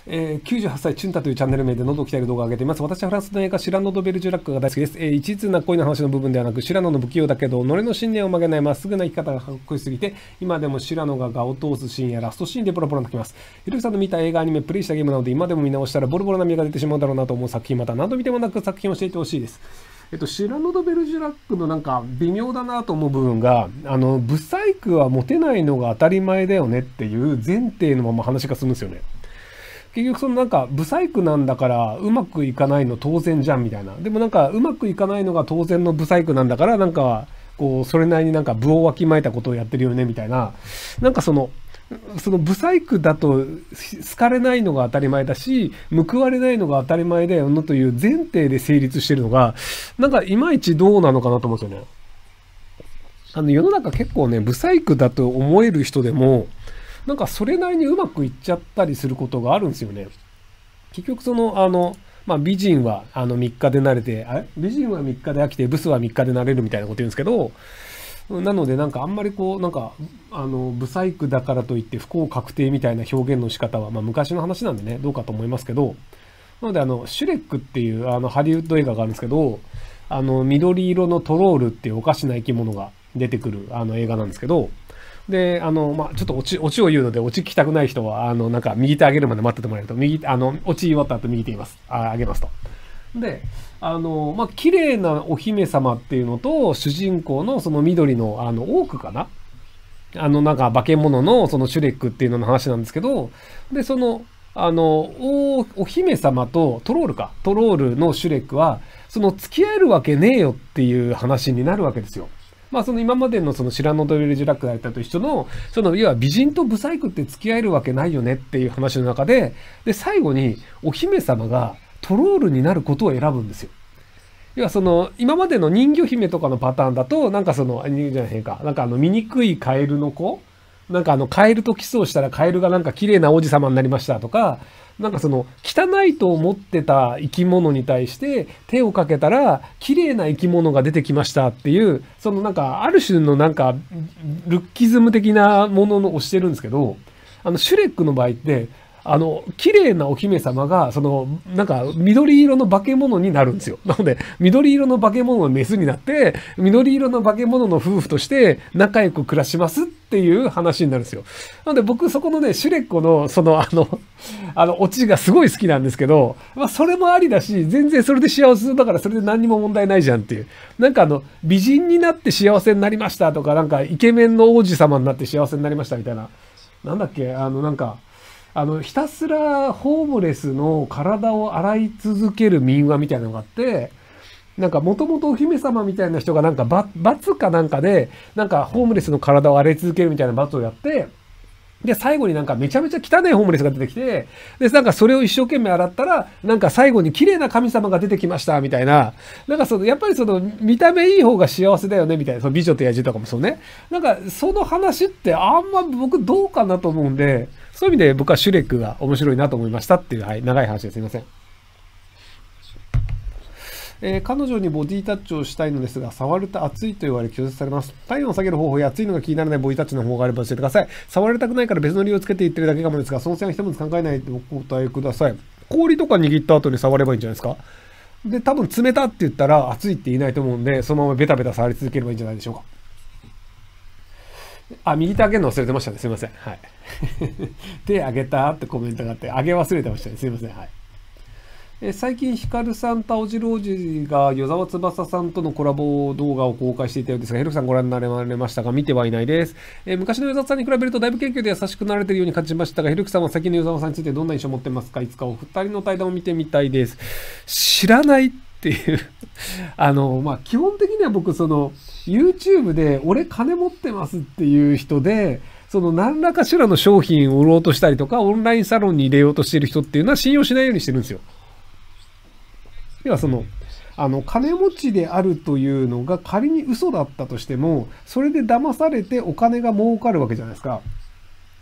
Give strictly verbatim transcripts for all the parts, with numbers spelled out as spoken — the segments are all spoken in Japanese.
えー、きゅうじゅうはっさいチュンタというチャンネル名で喉を鍛える動画を上げています。私はフランスの映画シラノ・ド・ベルジュラックが大好きです。えー、一途な恋の話の部分ではなく、シラノの不器用だけど、己の信念を曲げないまっすぐな生き方がかっこよすぎて、今でもシラノが顔を通すシーンやラストシーンでボロボロになってきます。ひろゆきさんの見た映画、アニメ、プレイしたゲームなので、今でも見直したらボロボロな涙が出てしまうだろうなと思う作品、また何度見てもなく作品を教えてほしいです。えっと、シラノ・ド・ベルジュラックのなんか微妙だなと思う部分が、あの、ブサイクはモテないのが当たり前だよねっていう前提のまま話が進むんですよね。結局そのなんか、ブサイクなんだからうまくいかないの当然じゃんみたいな。でもなんか、うまくいかないのが当然のブサイクなんだから、なんか、こう、それなりになんか部をわきまえたことをやってるよねみたいな。なんかその、そのブサイクだと好かれないのが当たり前だし、報われないのが当たり前だよのという前提で成立してるのが、なんかいまいちどうなのかなと思うんですよね。あの世の中結構ね、ブサイクだと思える人でも、なんかそれなりにうまくいっちゃったりすることがあるんですよね。結局その、あの、まあ、美人はあのみっかで慣れて、あれ美人はみっかで飽きて、ブスはみっかで慣れるみたいなこと言うんですけど、なのでなんかあんまりこう、なんか、あの、ブサイクだからといって不幸確定みたいな表現の仕方は、まあ昔の話なんでね、どうかと思いますけど、なのであの、シュレックっていうあのハリウッド映画があるんですけど、あの、緑色のトロールっていうおかしな生き物が出てくるあの映画なんですけど、で、あの、まあ、ちょっとオチ、オチを言うので、オチ聞きたくない人は、あの、なんか、右手上げるまで待っててもらえると、右、あの、オチ言い終わった後右手言います。あ、上げますと。で、あの、まあ、綺麗なお姫様っていうのと、主人公のその緑の、あの、オークかなあの、なんか、化け物の、そのシュレックっていうのの話なんですけど、で、その、あの、お、お姫様と、トロールか、トロールのシュレックは、その、付き合えるわけねえよっていう話になるわけですよ。まあその今までのそのシラノ・ド・ベルジュラックがやったと一緒の、その要は美人とブサイクって付き合えるわけないよねっていう話の中で、で、最後にお姫様がトロールになることを選ぶんですよ。要はその今までの人魚姫とかのパターンだと、なんかその、人魚じゃないへんか、なんかあの醜いカエルの子なんかあのカエルとキスをしたらカエルがなんか綺麗な王子様になりましたとか、なんかその汚いと思ってた生き物に対して手をかけたら綺麗な生き物が出てきましたっていう、そのなんかある種のなんかルッキズム的なものをしてるんですけど、あのシュレックの場合って、あの、綺麗なお姫様が、その、なんか、緑色の化け物になるんですよ。なので、緑色の化け物のメスになって、緑色の化け物の夫婦として仲良く暮らしますっていう話になるんですよ。なので、僕、そこのね、シュレックの、その、あの、あの、オチがすごい好きなんですけど、まあ、それもありだし、全然それで幸せだから、それで何にも問題ないじゃんっていう。なんかあの、美人になって幸せになりましたとか、なんか、イケメンの王子様になって幸せになりましたみたいな。なんだっけ、あの、なんか、あの、ひたすらホームレスの体を洗い続ける民話みたいなのがあって、なんかもともとお姫様みたいな人がなんか罰かなんかで、なんかホームレスの体を洗い続けるみたいな罰をやって、で、最後になんかめちゃめちゃ汚いホームレスが出てきて、で、なんかそれを一生懸命洗ったら、なんか最後に綺麗な神様が出てきました、みたいな。なんかその、やっぱりその、見た目いい方が幸せだよね、みたいな。その美女と野獣とかもそうね。なんか、その話ってあんま僕どうかなと思うんで、そういう意味で僕はシュレックが面白いなと思いましたっていう、はい、長い話です。すいません。えー、彼女にボディタッチをしたいのですが、触ると熱いと言われ拒絶されます。体温を下げる方法や熱いのが気にならないボディタッチの方法があれば教えてください。触られたくないから別の理由をつけて言ってるだけかもですが、その線は一つ考えないでお答えください。氷とか握った後に触ればいいんじゃないですか。で、多分冷たって言ったら熱いって言えないと思うんで、そのままベタベタ触り続ければいいんじゃないでしょうか。あ、右手上げるの忘れてましたね。すいません。はい。手上げたってコメントがあって、上げ忘れてましたね。すいません。はい。え最近、ヒカルさん、タオジロウジが与沢翼さんとのコラボ動画を公開していたようですが、ヘルクさんご覧になられましたが、見てはいないです。えー、昔の与沢さんに比べるとだいぶ謙虚で優しくなられているように感じましたが、ヘルクさんは最近の与沢さんについてどんな印象を持ってますか？いつかお二人の対談を見てみたいです。知らないっていうあの、まあ、基本的には僕、その、YouTube で俺金持ってますっていう人で、その何らかしらの商品を売ろうとしたりとか、オンラインサロンに入れようとしている人っていうのは信用しないようにしてるんですよ。要はその、あの、金持ちであるというのが仮に嘘だったとしても、それで騙されてお金が儲かるわけじゃないですか。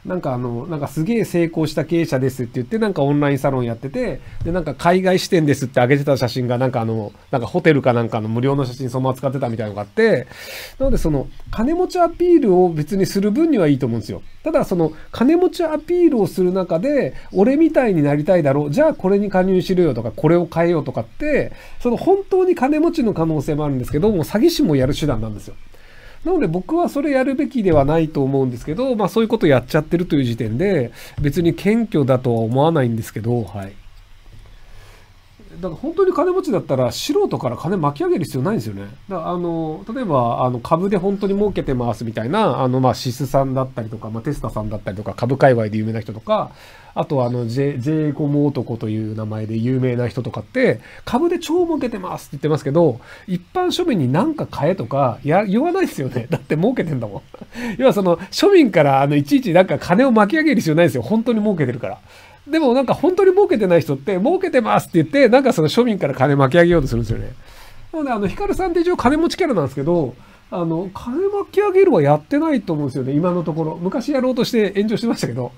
なんかあの、なんかすげえ成功した経営者ですって言って、なんかオンラインサロンやってて、で、なんか海外支店ですって上げてた写真が、なんかあの、なんかホテルかなんかの無料の写真そのまま使ってたみたいなのがあって、なのでその、金持ちアピールを別にする分にはいいと思うんですよ。ただその、金持ちアピールをする中で、俺みたいになりたいだろう、じゃあこれに加入しろよとか、これを変えようとかって、その本当に金持ちの可能性もあるんですけども、詐欺師もやる手段なんですよ。なので僕はそれやるべきではないと思うんですけど、まあそういうことやっちゃってるという時点で、別に謙虚だとは思わないんですけど、はい。だから本当に金持ちだったら素人から金巻き上げる必要ないんですよね。だからあの、例えばあの株で本当に儲けてますみたいな、あのまあシスさんだったりとか、まあテスタさんだったりとか、株界隈で有名な人とか、あとはあの J、J コム男という名前で有名な人とかって、株で超儲けてますって言ってますけど、一般庶民に何か買えとか、や、言わないですよね。だって儲けてんだもん。要はその庶民からあのいちいちなんか金を巻き上げる必要ないですよ。本当に儲けてるから。でもなんか本当に儲けてない人って儲けてますって言ってなんかその庶民から金巻き上げようとするんですよね。なのであのヒカルさんって一応金持ちキャラなんですけど、あの金巻き上げるはやってないと思うんですよね、今のところ。昔やろうとして炎上してましたけど。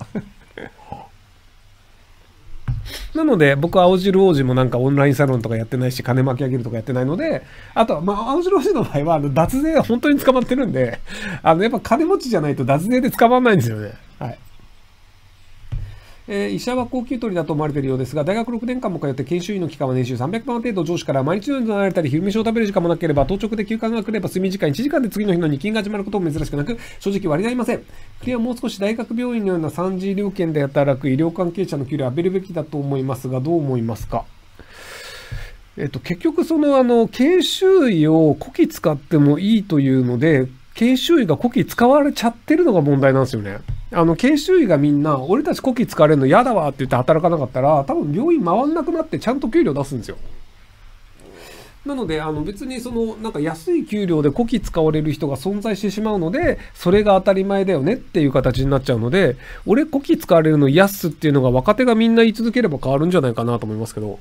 なので僕は青汁王子もなんかオンラインサロンとかやってないし金巻き上げるとかやってないので、あとはまあ青汁王子の場合はあの脱税が本当に捕まってるんで、あのやっぱ金持ちじゃないと脱税で捕まらないんですよね。はい。えー、医者は高給取りだと思われているようですが、大学ろくねんかんも通って研修医の期間は年収さんびゃくまん程度、上司から毎日のようになられたり、昼飯を食べる時間もなければ、当直で休暇が来れば睡眠時間いちじかんで次の日の日勤が始まることも珍しくなく、正直割り合いません。国はもう少し大学病院のような三次医療圏で働く医療関係者の給料を上げるべきだと思いますが、どう思いますか？えっと、結局そのあの、研修医をこき使ってもいいというので、研修医がこき使われちゃってるのが問題なんですよね。あの、研修医がみんな、俺たちこき使われるの嫌だわって言って働かなかったら、多分病院回んなくなってちゃんと給料出すんですよ。なので、あの別にその、なんか安い給料でこき使われる人が存在してしまうので、それが当たり前だよねっていう形になっちゃうので、俺こき使われるの嫌っすっていうのが若手がみんな言い続ければ変わるんじゃないかなと思いますけど、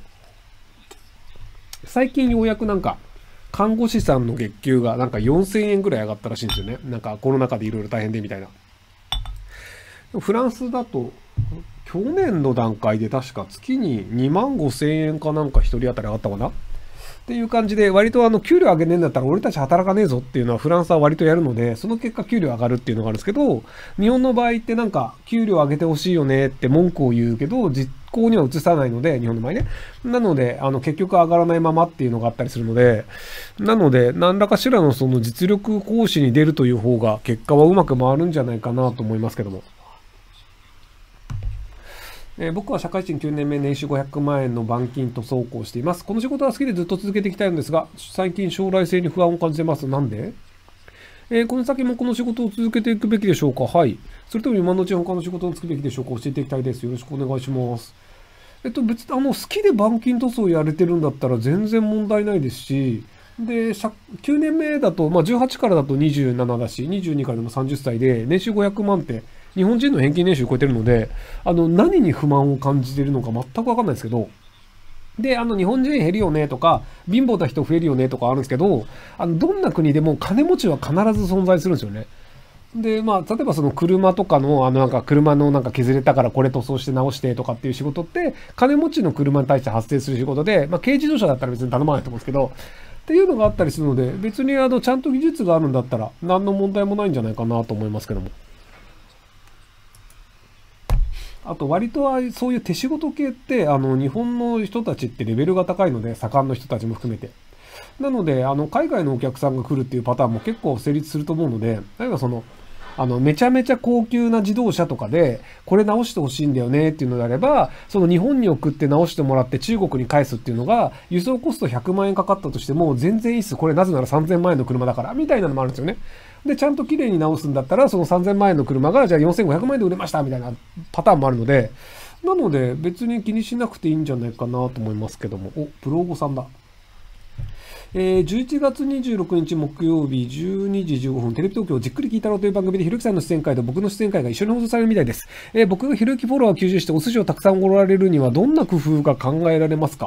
最近ようやくなんか、看護師さんの月給がなんかよんせんえんぐらい上がったらしいんですよね。なんかコロナ禍でいろいろ大変でみたいな。フランスだと、去年の段階で確か月ににまんごせんえんかなんか一人当たり上がったかなっていう感じで、割とあの、給料上げねえんだったら俺たち働かねえぞっていうのはフランスは割とやるので、その結果給料上がるっていうのがあるんですけど、日本の場合ってなんか、給料上げてほしいよねって文句を言うけど、実行には移さないので、日本の場合ね。なので、あの、結局上がらないままっていうのがあったりするので、なので、何らかしらのその実力行使に出るという方が、結果はうまく回るんじゃないかなと思いますけども。えー、僕は社会人きゅうねんめ、年収ごひゃくまんえんの板金塗装工をしています。この仕事は好きでずっと続けていきたいのですが、最近将来性に不安を感じてます。なんで？えー、この先もこの仕事を続けていくべきでしょうか？はい。それとも今のうち他の仕事をつくべきでしょうか？教えていきたいです。よろしくお願いします。えっと、別にあの、好きで板金塗装やれてるんだったら全然問題ないですし、で、きゅうねんめだと、まあ、じゅうはちからだとにじゅうななだし、にじゅうにからでもさんじゅっさいで、年収ごひゃくまんって、日本人の平均年収超えてるので、あの、何に不満を感じているのか全くわかんないですけど、で、あの、日本人減るよねとか、貧乏な人増えるよねとかあるんですけど、あの、どんな国でも金持ちは必ず存在するんですよね。で、まあ、例えばその車とかの、あの、なんか車のなんか削れたからこれ塗装して直してとかっていう仕事って、金持ちの車に対して発生する仕事で、まあ、軽自動車だったら別に頼まないと思うんですけど、っていうのがあったりするので、別にあの、ちゃんと技術があるんだったら、何の問題もないんじゃないかなと思いますけども。あと割とはそういう手仕事系ってあの日本の人たちってレベルが高いので、盛んの人たちも含めて。なのであの海外のお客さんが来るっていうパターンも結構成立すると思うので、例えばそのあのめちゃめちゃ高級な自動車とかでこれ直してほしいんだよねっていうのであれば、その日本に送って直してもらって中国に返すっていうのが輸送コストひゃくまんえんかかったとしても全然いいっす。これなぜならさんぜんまんえんの車だからみたいなのもあるんですよね。で、ちゃんと綺麗に直すんだったら、そのさんぜんまんえんの車が、じゃあよんせんごひゃくまんえんで売れましたみたいなパターンもあるので、なので別に気にしなくていいんじゃないかなと思いますけども。お、プロゴさんだ。えー、じゅういちがつにじゅうろくにち木曜日じゅうにじじゅうごふん、テレビ東京じっくり聞いたろうという番組でひろゆきさんの出演会と僕の出演会が一緒に放送されるみたいです。えー、僕がひろゆきフォロワー吸収してお寿司をたくさんおられるにはどんな工夫が考えられますか？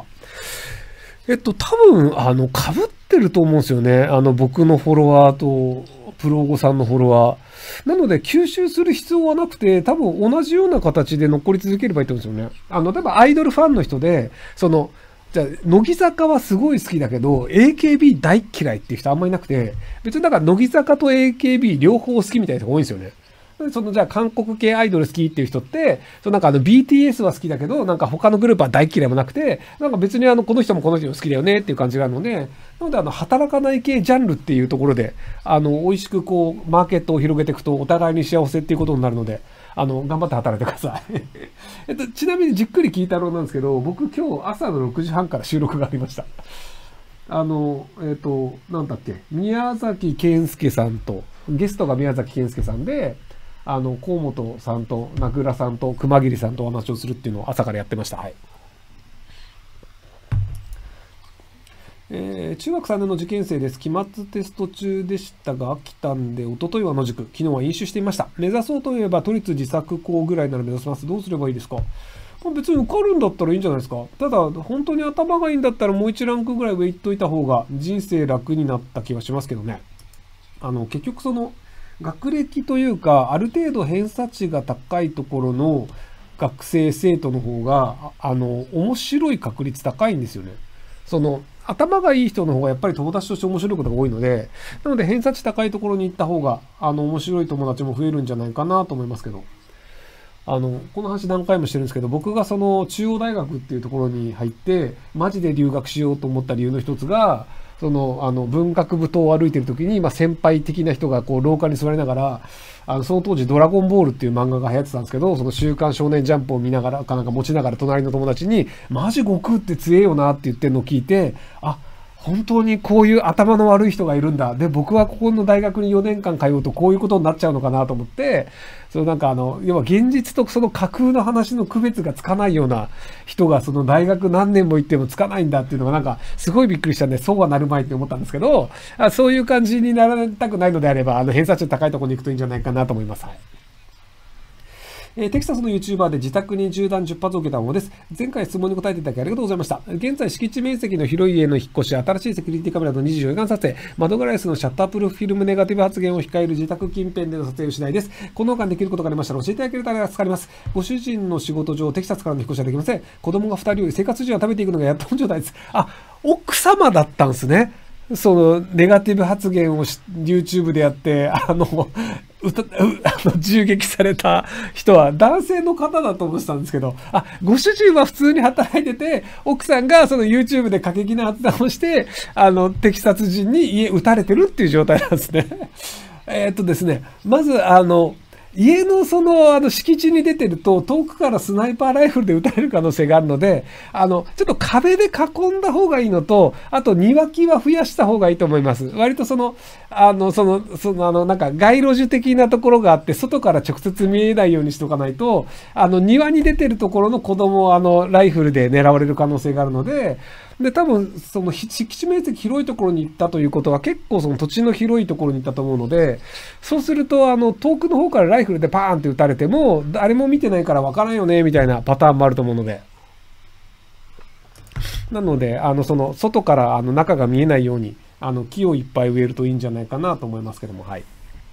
えっと、多分、あの、被ってると思うんですよね。あの、僕のフォロワーと、ププロゴさんのフォロワー。なので、吸収する必要はなくて、多分同じような形で残り続ければいいと思うんですよね。あの、例えばアイドルファンの人で、その、じゃあ、乃木坂はすごい好きだけど、エーケービー 大嫌いっていう人あんまりいなくて、別にだから乃木坂と エーケービー 両方好きみたいな人が多いんですよね。そのじゃあ韓国系アイドル好きっていう人って、そのなんかあの ビーティーエス は好きだけど、なんか他のグループは大嫌いもなくて、なんか別にあのこの人もこの人も好きだよねっていう感じがあるので、なのであの働かない系ジャンルっていうところで、あの美味しくこうマーケットを広げていくとお互いに幸せっていうことになるので、あの頑張って働いてください。えっと、ちなみにじっくり聞いたろうなんですけど、僕今日朝のろくじはんから収録がありました。あの、えっと、なんだっけ、宮崎健介さんと、ゲストが宮崎健介さんで、あの、河本さんと、名倉さんと、熊桐さんとお話をするっていうのを朝からやってました。はい。えー、中学さんねんの受験生です。期末テスト中でしたが飽きたんで、一昨日は野宿、昨日は飲酒していました。目指そうといえば都立自作校ぐらいなら目指せます。どうすればいいですか？別に受かるんだったらいいんじゃないですか。ただ、本当に頭がいいんだったらもう一ランクぐらい上行っといた方が人生楽になった気がしますけどね。あの、結局その、学歴というか、ある程度偏差値が高いところの学生、生徒の方が、あの、面白い確率高いんですよね。その、頭がいい人の方がやっぱり友達として面白いことが多いので、なので偏差値高いところに行った方が、あの、面白い友達も増えるんじゃないかなと思いますけど。あの、この話何回もしてるんですけど、僕がその中央大学っていうところに入って、マジで留学しようと思った理由の一つが、その、あの、文学部棟を歩いてる時に、まあ、先輩的な人がこう、廊下に座りながら、あの、その当時ドラゴンボールっていう漫画が流行ってたんですけど、その週刊少年ジャンプを見ながら、かなんか持ちながら隣の友達に、マジ悟空って強えよなって言ってるのを聞いて、あ、本当にこういう頭の悪い人がいるんだ。で、僕はここの大学によねんかん通うとこういうことになっちゃうのかなと思って、そのなんかあの、要は現実とその架空の話の区別がつかないような人がその大学何年も行ってもつかないんだっていうのがなんかすごいびっくりしたんで、そうはなるまいって思ったんですけど、あそういう感じにならたくないのであれば、あの、偏差値高いところに行くといいんじゃないかなと思います。はい。えー、テキサスの YouTuber で自宅に銃弾じゅっぱつを受けたものです。前回質問に答えていただきありがとうございました。現在、敷地面積の広い家の引っ越し、新しいセキュリティカメラのにじゅうよじかん撮影、窓ガラスのシャッタープルフィルムネガティブ発言を控える自宅近辺での撮影をしないです。この他にできることがありましたら教えていただけたら助かります。ご主人の仕事上、テキサスからの引っ越しはできません。子供がふたりより生活時は食べていくのがやっとの状態です。あ、奥様だったんですね。その、ネガティブ発言を YouTube でやって、あの、うた、う、あの、銃撃された人は男性の方だと思ってたんですけど、あ、ご主人は普通に働いてて、奥さんがその YouTube で過激な発談をして、あの、テキサス人に家撃たれてるっていう状態なんですね。えっとですね、まず、あの、家のその、あの、敷地に出てると、遠くからスナイパーライフルで撃たれる可能性があるので、あの、ちょっと壁で囲んだ方がいいのと、あと庭木は増やした方がいいと思います。割とその、あの、その、その、あの、なんか街路樹的なところがあって、外から直接見えないようにしとかないと、あの、庭に出てるところの子供をあの、ライフルで狙われる可能性があるので、で、多分、その、敷地面積広いところに行ったということは、結構その土地の広いところに行ったと思うので、そうすると、あの、遠くの方からライフルでパーンって撃たれても、誰も見てないからわからんよね、みたいなパターンもあると思うので。なので、あの、その、外からあの中が見えないように、あの、木をいっぱい植えるといいんじゃないかなと思いますけども、はい。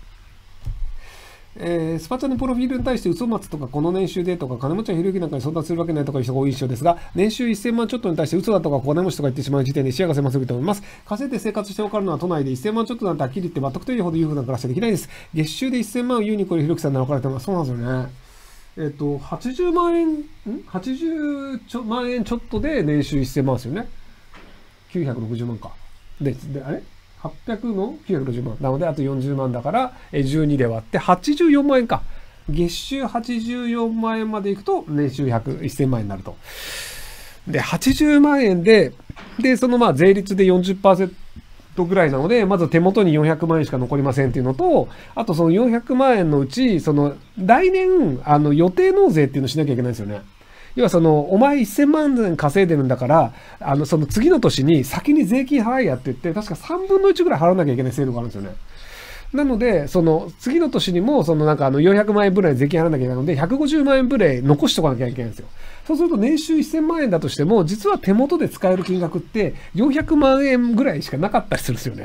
えー、スパチャのプロフィールに対して嘘松とかこの年収でとか金持ちはひろゆきなんかに相談するわけないとかいう人が多い印象ですが、年収せんまんちょっとに対して嘘だとか金持ちとか言ってしまう時点で視野が狭すぎると思います。稼いで生活して分かるのは都内でせんまんちょっとなんてはっきり言って全くというほど裕福な暮らしはできないです。月収でせんまんを優に超えるひろゆきさんなら分かれてます。そうなんですよね。えっと、はちじゅうまんえん、ん ?はちじゅう 万円ちょっとで年収せんまんですよね。きゅうひゃくろくじゅうまんか。で、で、あれはっぴゃくのきゅうひゃくろくじゅうまん。なので、あとよんじゅうまんだから、じゅうにで割ってはちじゅうよんまん円か。月収はちじゅうよんまん円までいくと、年収ひゃく、せんまん円になると。で、はちじゅうまん円で、で、そのまあ税率で よんじゅっパーセント ぐらいなので、まず手元によんひゃくまん円しか残りませんっていうのと、あとそのよんひゃくまん円のうち、その、来年、あの、予定納税っていうのをしなきゃいけないんですよね。要はその、お前せんまん円稼いでるんだから、あの、その次の年に先に税金払いやって言って、確かさんぶんのいちぐらい払わなきゃいけない制度があるんですよね。なので、その、次の年にも、そのなんかあの、よんひゃくまん円ぐらい税金払わなきゃいけないので、ひゃくごじゅうまん円ぐらい残しとかなきゃいけないんですよ。そうすると年収せんまん円だとしても、実は手元で使える金額ってよんひゃくまん円ぐらいしかなかったりするんですよね。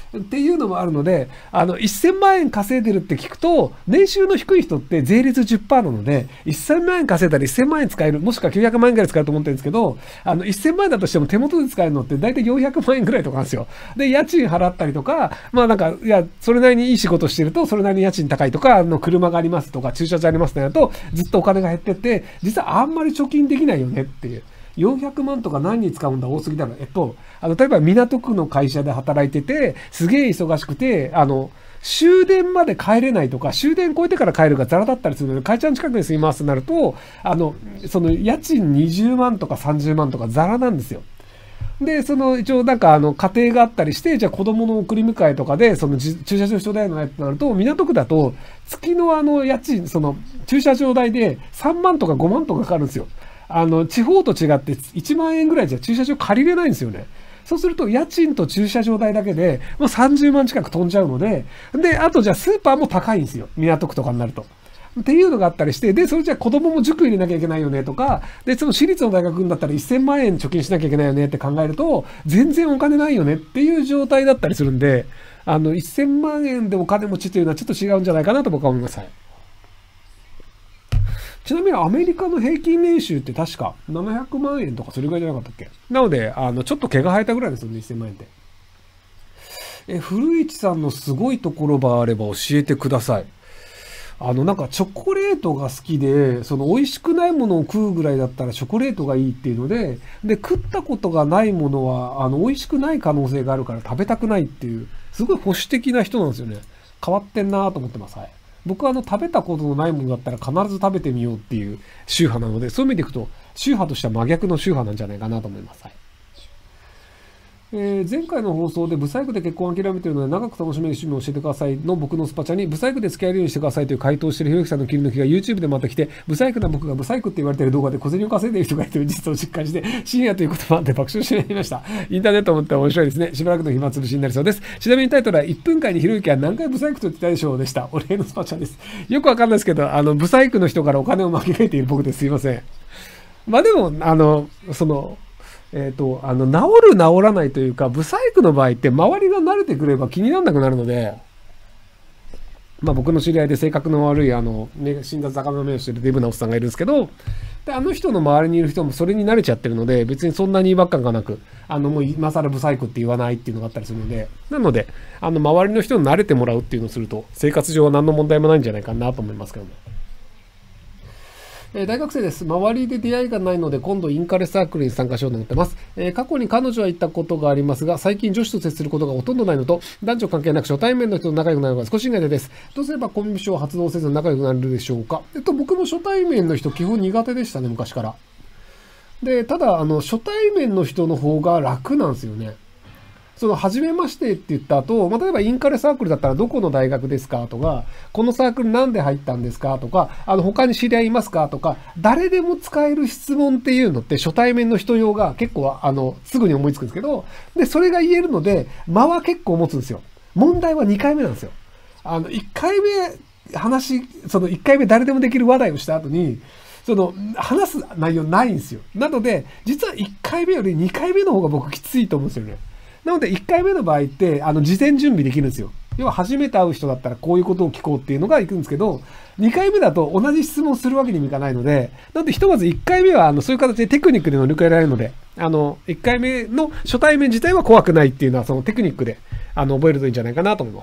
っていうのもあるので、あの、せんまん円稼いでるって聞くと、年収の低い人って税率 じゅっパーセント なので、せんまん円稼いだらせんまん円使える、もしくはきゅうひゃくまん円ぐらい使えると思ってるんですけど、あの、せんまん円だとしても手元で使えるのって大体よんひゃくまん円ぐらいとかなんですよ。で、家賃払ったりとか、まあなんか、いや、それなりにいい仕事してると、それなりに家賃高いとか、あの、車がありますとか、駐車場ありますってなると、ずっとお金が減ってって、実はあんまり貯金できないよねっていう。よんひゃくまんとか何に使うんだ多すぎだろ。えっと、あの、例えば港区の会社で働いてて、すげえ忙しくて、あの、終電まで帰れないとか、終電超えてから帰るがザラだったりするので、会社の近くに住みますとなると、あの、その家賃にじゅうまんとかさんじゅうまんとかザラなんですよ。で、その、一応なんかあの、家庭があったりして、じゃあ子供の送り迎えとかで、その駐車場所代のやつとなると、港区だと、月のあの、家賃、その、駐車場代でさんまんとかごまんとかかかるんですよ。あの、地方と違っていちまん円ぐらいじゃ駐車場借りれないんですよね。そうすると、家賃と駐車場代だけで、もうさんじゅうまん近く飛んじゃうので、で、あとじゃあスーパーも高いんですよ。港区とかになると。っていうのがあったりして、で、それじゃあ子供も塾入れなきゃいけないよねとか、で、その私立の大学だったらせんまん円貯金しなきゃいけないよねって考えると、全然お金ないよねっていう状態だったりするんで、あの、せんまん円でお金持ちというのはちょっと違うんじゃないかなと僕は思います。はい。ちなみにアメリカの平均年収って確かななひゃくまん円とかそれぐらいじゃなかったっけ？なので、あの、ちょっと毛が生えたぐらいですよね、せんまん円って。え、古市さんのすごいところがあれば教えてください。あの、なんかチョコレートが好きで、その美味しくないものを食うぐらいだったらチョコレートがいいっていうので、で、食ったことがないものは、あの、美味しくない可能性があるから食べたくないっていう、すごい保守的な人なんですよね。変わってんなと思ってます。はい。僕はあの、食べたことのないものだったら必ず食べてみようっていう宗派なので、そういう意味でいくと、宗派としては真逆の宗派なんじゃないかなと思います。はい。えー、前回の放送でブサイクで結婚を諦めているので長く楽しめる趣味を教えてくださいの僕のスパチャにブサイクで付き合えるようにしてくださいという回答をしているひろゆきさんの切り抜きが YouTube でまた来て、ブサイクな僕がブサイクって言われている動画で小銭を稼いでいる人がいるという事実を実感して深夜ということもあって爆笑してしまいました。インターネットを持って面白いですね。しばらくの暇つぶしになりそうです。ちなみにタイトルはいっぷんかんにひろゆきは何回ブサイクと言ってたでしょうでした。お礼のスパチャです。よくわかんないですけど、あのブサイクの人からお金を巻き替えている僕です。すいません。まあでも、あの、その、えっと、あの、治る治らないというか、ブサイクの場合って周りが慣れてくれば気にならなくなるので、まあ僕の知り合いで性格の悪い、あの、ね、死んだ魚の目をしてるデブなおっさんがいるんですけど、で、あの人の周りにいる人もそれに慣れちゃってるので、別にそんなに違和感がなく、あの、もう今更ブサイクって言わないっていうのがあったりするので、なので、あの、周りの人に慣れてもらうっていうのをすると、生活上は何の問題もないんじゃないかなと思いますけども。えー、大学生です。周りで出会いがないので、今度インカレサークルに参加しようと思ってます。えー、過去に彼女は行ったことがありますが、最近女子と接することがほとんどないのと、男女関係なく初対面の人と仲良くなるのが少し苦手です。どうすればコミュ障を発動せず仲良くなれるでしょうか。えっと、僕も初対面の人基本苦手でしたね、昔から。で、ただ、あの、初対面の人の方が楽なんですよね。その、初めましてって言った後、まあ、例えばインカレサークルだったらどこの大学ですかとか、このサークルなんで入ったんですかとか、あの、他に知り合いますかとか、誰でも使える質問っていうのって初対面の人用が結構、あの、すぐに思いつくんですけど、で、それが言えるので、間は結構持つんですよ。問題はにかいめなんですよ。あの、いっかいめ、話、そのいっかいめ誰でもできる話題をした後に、その、話す内容ないんですよ。なので、実はいっかいめよりにかいめの方が僕きついと思うんですよね。なので、いっかいめの場合って、あの、事前準備できるんですよ。要は、初めて会う人だったらこういうことを聞こうっていうのが行くんですけど、にかいめだと同じ質問するわけにもいかないので、なので、ひとまずいっかいめは、あの、そういう形でテクニックで乗り換えられるので、あの、いっかいめの初対面自体は怖くないっていうのは、そのテクニックで、あの、覚えるといいんじゃないかなと思います。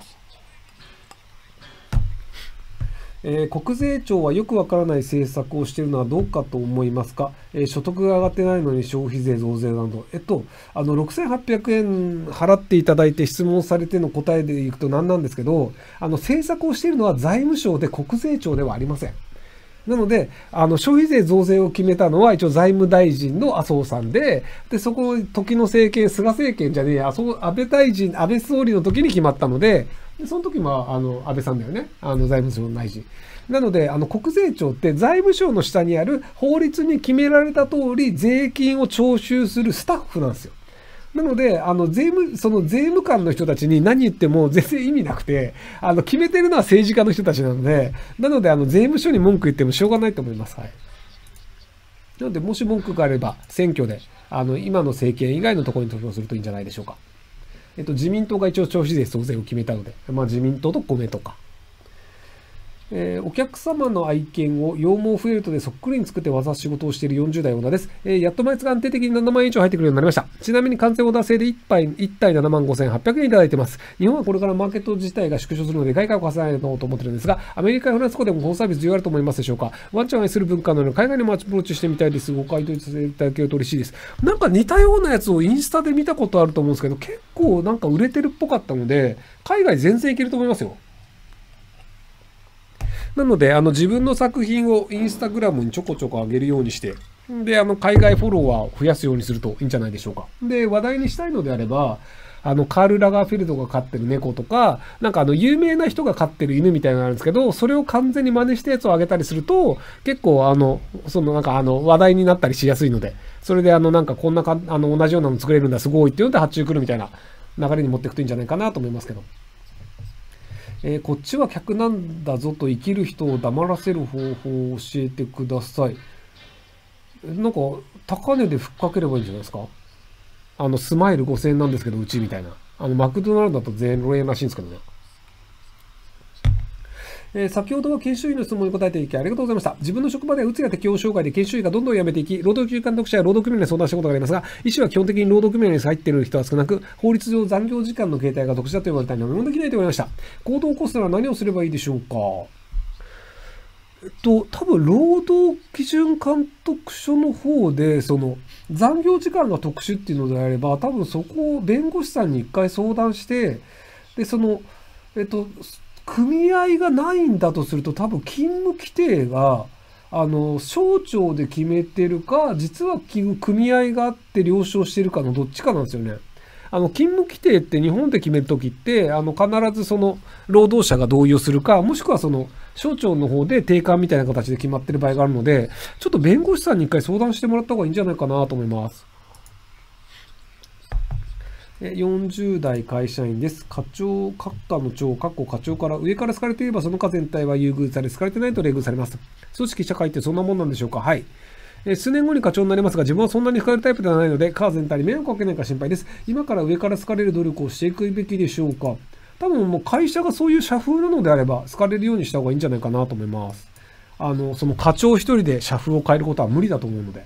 えー、国税庁はよくわからない政策をしているのはどうかと思いますか。えー、所得が上がってないのに消費税増税など。えっと、あの、ろくせんはっぴゃくえん払っていただいて質問されての答えでいくと何なんですけど、あの、政策をしているのは財務省で国税庁ではありません。なので、あの、消費税増税を決めたのは一応財務大臣の麻生さんで、で、そこ、時の政権、菅政権じゃねえや、そう、安倍大臣、安倍総理の時に決まったので、でその時も、あの、安倍さんだよね。あの、財務省の大臣。なので、あの、国税庁って財務省の下にある法律に決められた通り税金を徴収するスタッフなんですよ。なので、あの、税務、その税務官の人たちに何言っても全然意味なくて、あの、決めてるのは政治家の人たちなので、なので、あの、税務署に文句言ってもしょうがないと思います。はい。なので、もし文句があれば、選挙で、あの、今の政権以外のところに投票するといいんじゃないでしょうか。 えっと、自民党が一応消費税増税を決めたので、まあ自民党と米とか。えー、お客様の愛犬を羊毛フェルトでそっくりに作って技仕事をしているよんじゅう代女です。えー、やっと毎月安定的にななまんえん以上入ってくるようになりました。ちなみに完全オーダー制でいっぱい、いち体ななまんごせんはっぴゃくえんいただいてます。日本はこれからマーケット自体が縮小するので外貨を稼がないと思ってるんですが、アメリカやフランス語でもこのサービス重要あると思いますでしょうか。ワンちゃんを愛する文化のような海外にもアプローチしてみたいです。ご回答いただけると嬉しいです。なんか似たようなやつをインスタで見たことあると思うんですけど、結構なんか売れてるっぽかったので、海外全然いけると思いますよ。なので、あの、自分の作品をインスタグラムにちょこちょこ上げるようにして、で、あの、海外フォロワーを増やすようにするといいんじゃないでしょうか。で、話題にしたいのであれば、あの、カール・ラガーフェルドが飼ってる猫とか、なんかあの、有名な人が飼ってる犬みたいなのがあるんですけど、それを完全に真似したやつを上げたりすると、結構あの、そのなんかあの、話題になったりしやすいので、それであの、なんかこんなか、あの、同じようなの作れるんだ、すごいっていうので発注来るみたいな流れに持っていくといいんじゃないかなと思いますけど。えー、こっちは客なんだぞと生きる人を黙らせる方法を教えてください。なんか、高値でふっかければいいんじゃないですか。あの、スマイルごせんえんなんですけど、うちみたいな。あの、マクドナルドだとゼロえんらしいんですけどね。えー、先ほどは研修医の質問に答えていきありがとうございました。自分の職場ではうつや適応障害で研修医がどんどん辞めていき、労働基準監督者や労働組合に相談したことがありますが、医師は基本的に労働組合に入っている人は少なく、法律上残業時間の形態が特殊だと言われたり何もできないと言われました。行動を起こすなら何をすればいいでしょうか。えっと、多分、労働基準監督署の方で、その、残業時間が特殊っていうのであれば、多分そこを弁護士さんに一回相談して、で、その、えっと、組合がないんだとすると、多分勤務規定が、あの、省庁で決めてるか、実は組合があって了承してるかのどっちかなんですよね。あの、勤務規定って日本で決めるときって、あの、必ずその、労働者が同意をするか、もしくはその、省庁の方で定款みたいな形で決まってる場合があるので、ちょっと弁護士さんに一回相談してもらった方がいいんじゃないかなと思います。よんじゅう代会社員です。課長、閣下の長、括弧課長から上から好かれていればその課全体は優遇され、好かれてないと冷遇されます。組織社会ってそんなもんなんでしょうか。はい。え数年後に課長になりますが、自分はそんなに好かれるタイプではないので、課全体に迷惑をかけないか心配です。今から上から好かれる努力をしていくべきでしょうか。多分もう会社がそういう社風なのであれば、好かれるようにした方がいいんじゃないかなと思います。あの、その課長一人で社風を変えることは無理だと思うので。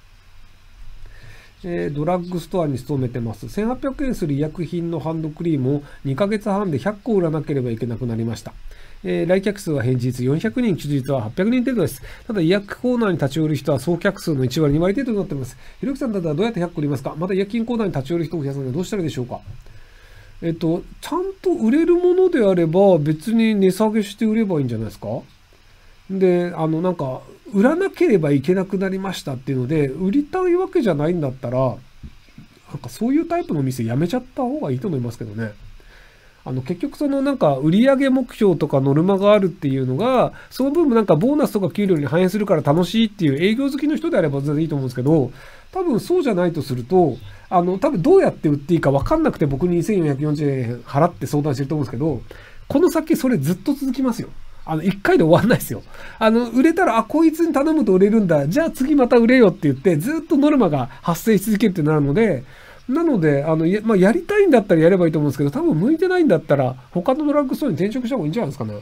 えー、ドラッグストアに勤めてます。せんはっぴゃくえんする医薬品のハンドクリームをにかげつはんでひゃっこ売らなければいけなくなりました。えー、来客数は平日よんひゃくにん、休日ははっぴゃくにん程度です。ただ医薬コーナーに立ち寄る人は総客数のいちわり、にわり程度になっています。ひろきさんだったらどうやってひゃっこ売りますか。また医薬品コーナーに立ち寄る人を増やすのでどうしたらいいでしょうか。えっと、ちゃんと売れるものであれば別に値下げして売ればいいんじゃないですか。で、あの、なんか、売らなければいけなくなりましたっていうので、売りたいわけじゃないんだったら、なんかそういうタイプの店やめちゃった方がいいと思いますけどね。あの、結局そのなんか売上目標とかノルマがあるっていうのが、その分なんかボーナスとか給料に反映するから楽しいっていう営業好きの人であれば全然いいと思うんですけど、多分そうじゃないとすると、あの、多分どうやって売っていいか分かんなくて僕ににせんよんひゃくよんじゅうえん払って相談してると思うんですけど、この先それずっと続きますよ。あの、一回で終わんないですよ。あの、売れたら、あ、こいつに頼むと売れるんだ。じゃあ次また売れよって言って、ずっとノルマが発生し続けるってなるので、なので、あの、や、まあ、やりたいんだったらやればいいと思うんですけど、多分向いてないんだったら、他のドラッグストアに転職した方がいいんじゃないですかね。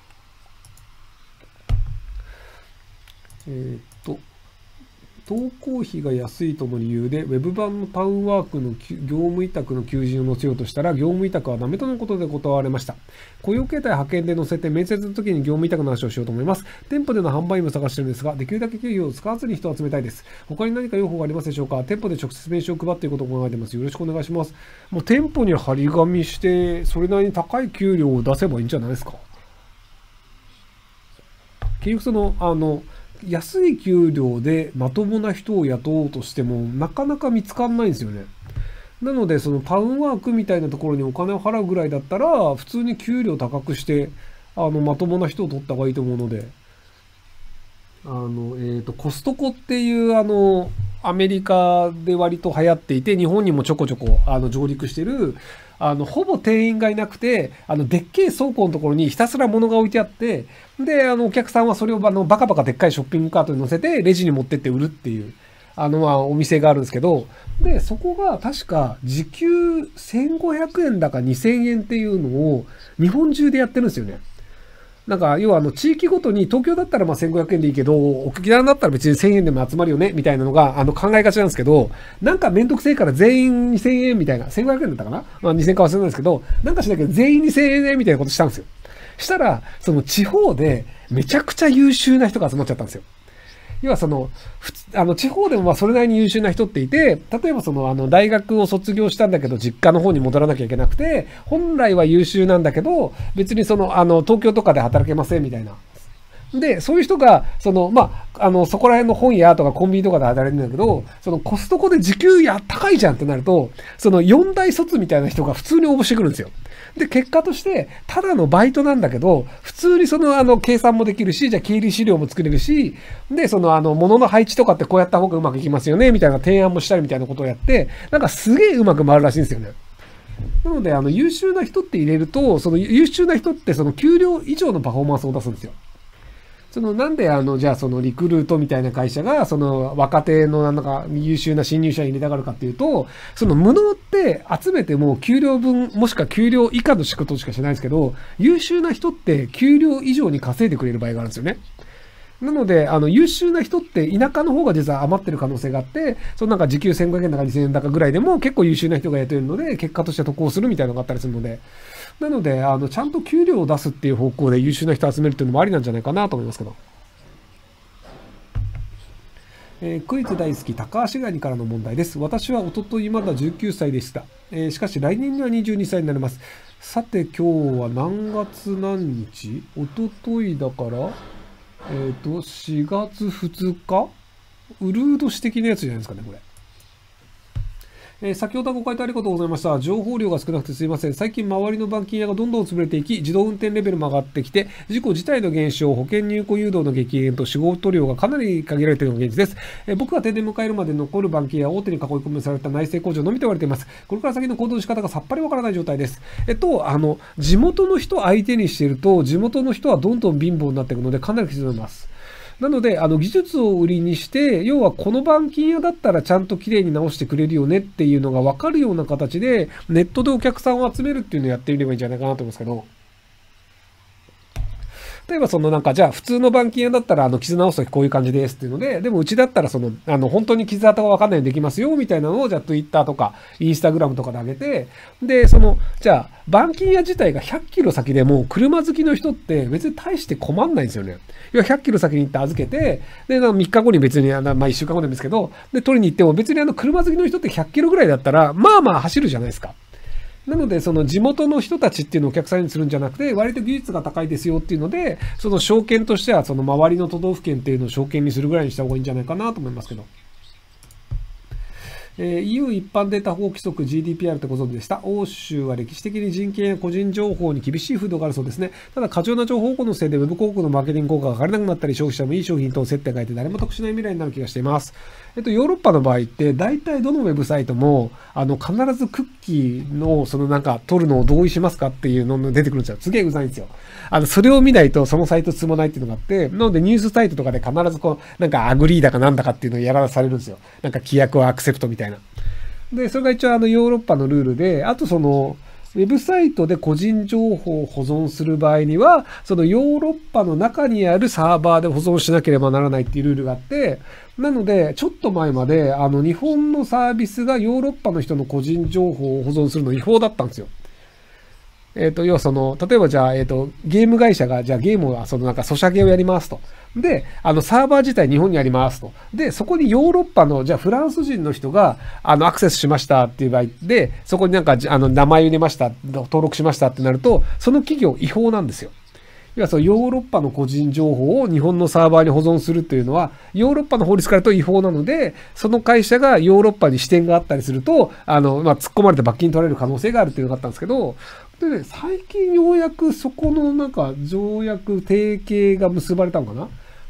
えー、っと、投稿費が安いとの理由で、ウェブ版のタウンワークの業務委託の求人を載せようとしたら、業務委託はダメとのことで断られました。雇用形態派遣で載せて、面接の時に業務委託の話をしようと思います。店舗での販売員を探してるんですが、できるだけ経費を使わずに人を集めたいです。他に何か用法がありますでしょうか。店舗で直接名刺を配っていることを考えています。よろしくお願いします。もう店舗に張り紙して、それなりに高い給料を出せばいいんじゃないですか。結局その、あの、安い給料でまともな人を雇おうとしてもなかなか見つかんないんですよね。なのでそのタウンワークみたいなところにお金を払うぐらいだったら普通に給料高くしてあのまともな人を取った方がいいと思うので、あの、えっと、コストコっていうあのアメリカで割と流行っていて日本にもちょこちょこあの上陸してるあの、ほぼ店員がいなくて、あの、でっけえ倉庫のところにひたすら物が置いてあって、で、あの、お客さんはそれをあの、バカバカでっかいショッピングカートに乗せて、レジに持ってって売るっていう、 あの、まあ、お店があるんですけど、で、そこが確か時給せんごひゃくえんだかにせんえんっていうのを日本中でやってるんですよね。なんか、要はあの、地域ごとに、東京だったらまあせんごひゃくえんでいいけど、沖縄だったら別にせんえんでも集まるよね、みたいなのが、あの、考えがちなんですけど、なんかめんどくせえから全員にせんえんみたいな、せんごひゃくえんだったかな、まあにせんえんか忘れたんですけど、なんかしなきゃ全員にせんえんね、みたいなことしたんですよ。したら、その地方でめちゃくちゃ優秀な人が集まっちゃったんですよ。要はその、普通、あの、地方でもまあそれなりに優秀な人っていて、例えばその、あの、大学を卒業したんだけど、実家の方に戻らなきゃいけなくて、本来は優秀なんだけど、別にその、あの、東京とかで働けませんみたいな。で、そういう人が、その、まあ、あの、そこら辺の本屋とかコンビニとかで働いてるんだけど、そのコストコで時給や高いじゃんってなると、そのよん大卒みたいな人が普通に応募してくるんですよ。で、結果として、ただのバイトなんだけど、普通にその、あの、計算もできるし、じゃあ経理資料も作れるし、で、その、あの、物の配置とかってこうやった方がうまくいきますよね、みたいな提案もしたりみたいなことをやって、なんかすげえうまく回るらしいんですよね。なので、あの、優秀な人って入れると、その優秀な人ってその給料以上のパフォーマンスを出すんですよ。そのなんであの、じゃあそのリクルートみたいな会社が、その若手のなんか優秀な新入社員入れたがるかっていうと、その無能って集めても給料分、もしくは給料以下の仕事しかしないんですけど、優秀な人って給料以上に稼いでくれる場合があるんですよね。なので、あの、優秀な人って田舎の方が実は余ってる可能性があって、そのなんか時給せんごひゃくえんだかにせんえんだかぐらいでも結構優秀な人がやってるので、結果として得をするみたいなのがあったりするので、なので、あの、ちゃんと給料を出すっていう方向で優秀な人を集めるっていうのもありなんじゃないかなと思いますけど。えー、クイズ大好き高橋ガニからの問題です。私はおとといまだじゅうきゅうさいでした。えー、しかし来年にはにじゅうにさいになります。さて今日は何月何日？おとといだから、えっと、しがつふつか？ウルード氏的なやつじゃないですかね、これ。えー、先ほどはご回答ありがとうございました。情報量が少なくてすいません。最近周りの板金屋がどんどん潰れていき、自動運転レベルも上がってきて、事故自体の減少、保険入庫誘導の激減と仕事量がかなり限られているのが現実です。えー、僕が定年迎えるまで残る板金屋は大手に囲い込みされた内製工場のみと言われています。これから先の行動の仕方がさっぱりわからない状態です。えっと、あの、地元の人相手にしていると、地元の人はどんどん貧乏になっていくので、かなりきついと思います。なので、あの、技術を売りにして、要はこの板金屋だったらちゃんと綺麗に直してくれるよねっていうのが分かるような形で、ネットでお客さんを集めるっていうのをやってみればいいんじゃないかなと思うんですけど、例えばそのなんか、じゃあ普通の板金屋だったら、あの、傷直すときこういう感じですっていうので、でもうちだったらその、あの、本当に傷跡がわかんないようにできますよ、みたいなのを、じゃあ Twitter とか、Instagram とかで上げて、で、その、じゃあ、板金屋自体がひゃっキロ先でも、車好きの人って別に大して困んないんですよね。要はひゃっキロ先に行って預けて、で、みっかごに別に、まあいっしゅうかんごでもいいですけど、で、取りに行っても別にあの、車好きの人ってひゃっキロぐらいだったら、まあまあ走るじゃないですか。なので、その地元の人たちっていうのをお客さんにするんじゃなくて、割と技術が高いですよっていうので、その証券としては、その周りの都道府県っていうのを証券にするぐらいにした方がいいんじゃないかなと思いますけど。えー、イーユー 一般データ保護規則 ジーディーピーアール ってご存知でした。欧州は歴史的に人権や個人情報に厳しい風土があるそうですね。ただ過剰な情報保護のせいで Web 広告のマーケティング効果が上がらなくなったり、消費者もいい商品と接点がいて誰も得しない未来になる気がしています。えっと、ヨーロッパの場合って、大体どのウェブサイトも、あの、必ずクッキーの、そのなんか、取るのを同意しますかっていうのが出てくるんですよ。すげえうざいんですよ。あの、それを見ないとそのサイト進まないっていうのがあって、なのでニュースサイトとかで必ずこう、なんかアグリーだかなんだかっていうのをやらされるんですよ。なんか規約をアクセプトみたいな。で、それが一応あのヨーロッパのルールで、あとその、ウェブサイトで個人情報を保存する場合には、そのヨーロッパの中にあるサーバーで保存しなければならないっていうルールがあって、なので、ちょっと前まで、あの、日本のサービスがヨーロッパの人の個人情報を保存するの違法だったんですよ。えっと、要はその、例えばじゃあ、えっと、ゲーム会社が、じゃあゲームはそのなんかソシャゲをやりますと。で、あの、サーバー自体日本にありますと。で、そこにヨーロッパの、じゃあフランス人の人が、あの、アクセスしましたっていう場合で、そこになんか、あの、名前を入れました、登録しましたってなると、その企業違法なんですよ。要はそう、ヨーロッパの個人情報を日本のサーバーに保存するというのは、ヨーロッパの法律からと違法なので、その会社がヨーロッパに支店があったりすると、あの、まあ、突っ込まれて罰金取られる可能性があるっていうのがあったんですけど、でね、最近ようやくそこのなんか条約、提携が結ばれたのかな。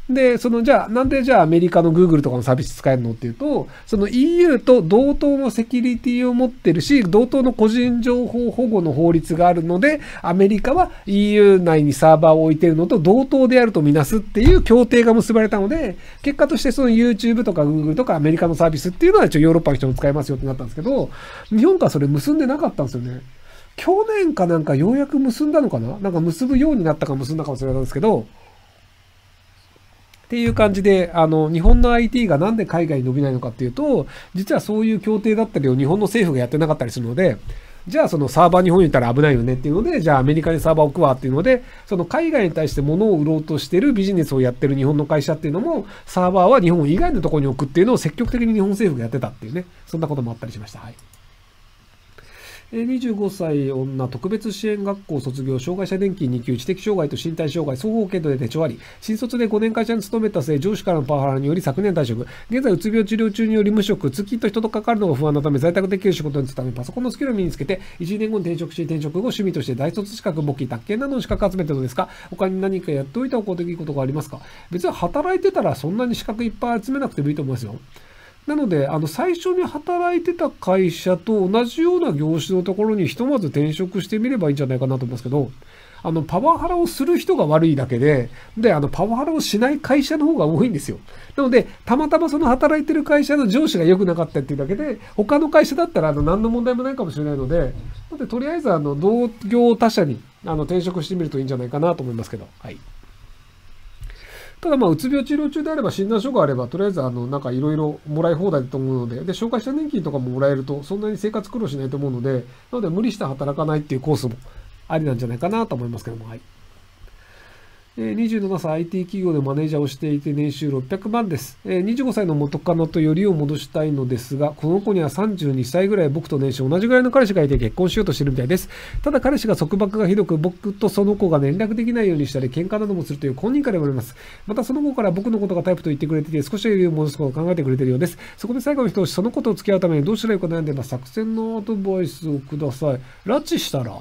で、その、じゃあ、なんでじゃあアメリカの Google とかのサービス使えるのっていうと、その イーユー と同等のセキュリティを持ってるし、同等の個人情報保護の法律があるので、アメリカは イーユー 内にサーバーを置いてるのと同等であるとみなすっていう協定が結ばれたので、結果としてその YouTube とか Google とかアメリカのサービスっていうのは一応ヨーロッパの人も使えますよってなったんですけど、日本からそれ結んでなかったんですよね。去年かなんかようやく結んだのかななんか結ぶようになったか結んだかもしれないんですけど、っていう感じで、あの、日本の アイティー がなんで海外に伸びないのかっていうと、実はそういう協定だったりを日本の政府がやってなかったりするので、じゃあそのサーバー日本にいたら危ないよねっていうので、じゃあアメリカにサーバー置くわっていうので、その海外に対して物を売ろうとしてるビジネスをやってる日本の会社っていうのも、サーバーは日本以外のところに置くっていうのを積極的に日本政府がやってたっていうね、そんなこともあったりしました。はい。にじゅうごさい女、特別支援学校卒業、障害者年金に級、知的障害と身体障害、双方限度で手帳あり、新卒でごねん会社に勤めた末、上司からのパワハラにより昨年退職。現在、うつ病治療中により無職、通勤と人と関わるのが不安のため、在宅できる仕事に就くため、パソコンのスキルを身につけて、いちねんごに転職し、転職後、趣味として大卒資格、簿記、宅建などの資格集めてるのですが、他に何かやっておいた方がいいことがありますか？別に働いてたらそんなに資格いっぱい集めなくてもいいと思いますよ。なので、あの、最初に働いてた会社と同じような業種のところにひとまず転職してみればいいんじゃないかなと思いますけど、あの、パワハラをする人が悪いだけで、で、あの、パワハラをしない会社の方が多いんですよ。なので、たまたまその働いてる会社の上司が良くなかったっていうだけで、他の会社だったら、あの、何の問題もないかもしれないので、なので、とりあえず、あの、同業他社に、あの、転職してみるといいんじゃないかなと思いますけど、はい。ただまあ、うつ病治療中であれば、診断書があれば、とりあえず、あの、なんかいろいろもらい放題だと思うので、で、障害者年金とかももらえると、そんなに生活苦労しないと思うので、なので、無理して働かないっていうコースもありなんじゃないかなと思いますけども、はい。にじゅうななさい アイティー 企業でマネージャーをしていて年収ろっぴゃくまんです。にじゅうごさいの元カノとよりを戻したいのですが、この子にはさんじゅうにさいぐらい僕と年収同じぐらいの彼氏がいて結婚しようとしてるみたいです。ただ彼氏が束縛がひどく、僕とその子が連絡できないようにしたり喧嘩などもするという本人から言われます。またその子から僕のことがタイプと言ってくれていて少しよりを戻すことを考えてくれているようです。そこで最後の一押し、その子と付き合うためにどうしたらいいか悩んでいます。作戦のアドバイスをください。拉致したら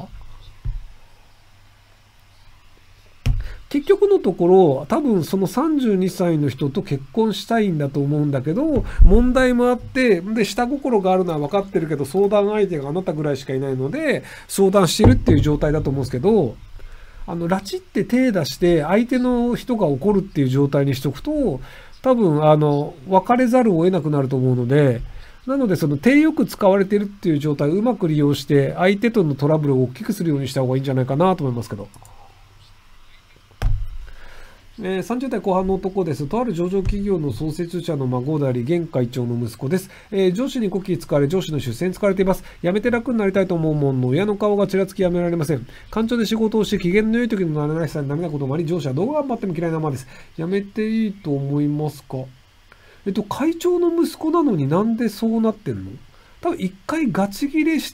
結局のところ、多分そのさんじゅうにさいの人と結婚したいんだと思うんだけど、問題もあって、で、下心があるのは分かってるけど、相談相手があなたぐらいしかいないので、相談してるっていう状態だと思うんですけど、あの、拉致って手出して、相手の人が怒るっていう状態にしとくと、多分、あの、別れざるを得なくなると思うので、なので、その手よく使われてるっていう状態をうまく利用して、相手とのトラブルを大きくするようにした方がいいんじゃないかなと思いますけど。えー、さんじゅうだいこう半の男です。とある上場企業の創設者の孫であり、現会長の息子です。えー、上司にこき使われ、上司の出世に使われています。辞めて楽になりたいと思うものの、親の顔がちらつきやめられません。官庁で仕事をして、機嫌の良い時の慣れないさにダメなこともあり、上司はどう頑張っても嫌いなままです。辞めていいと思いますか？えっと、会長の息子なのになんでそうなってんの？多分一回ガチ切れして、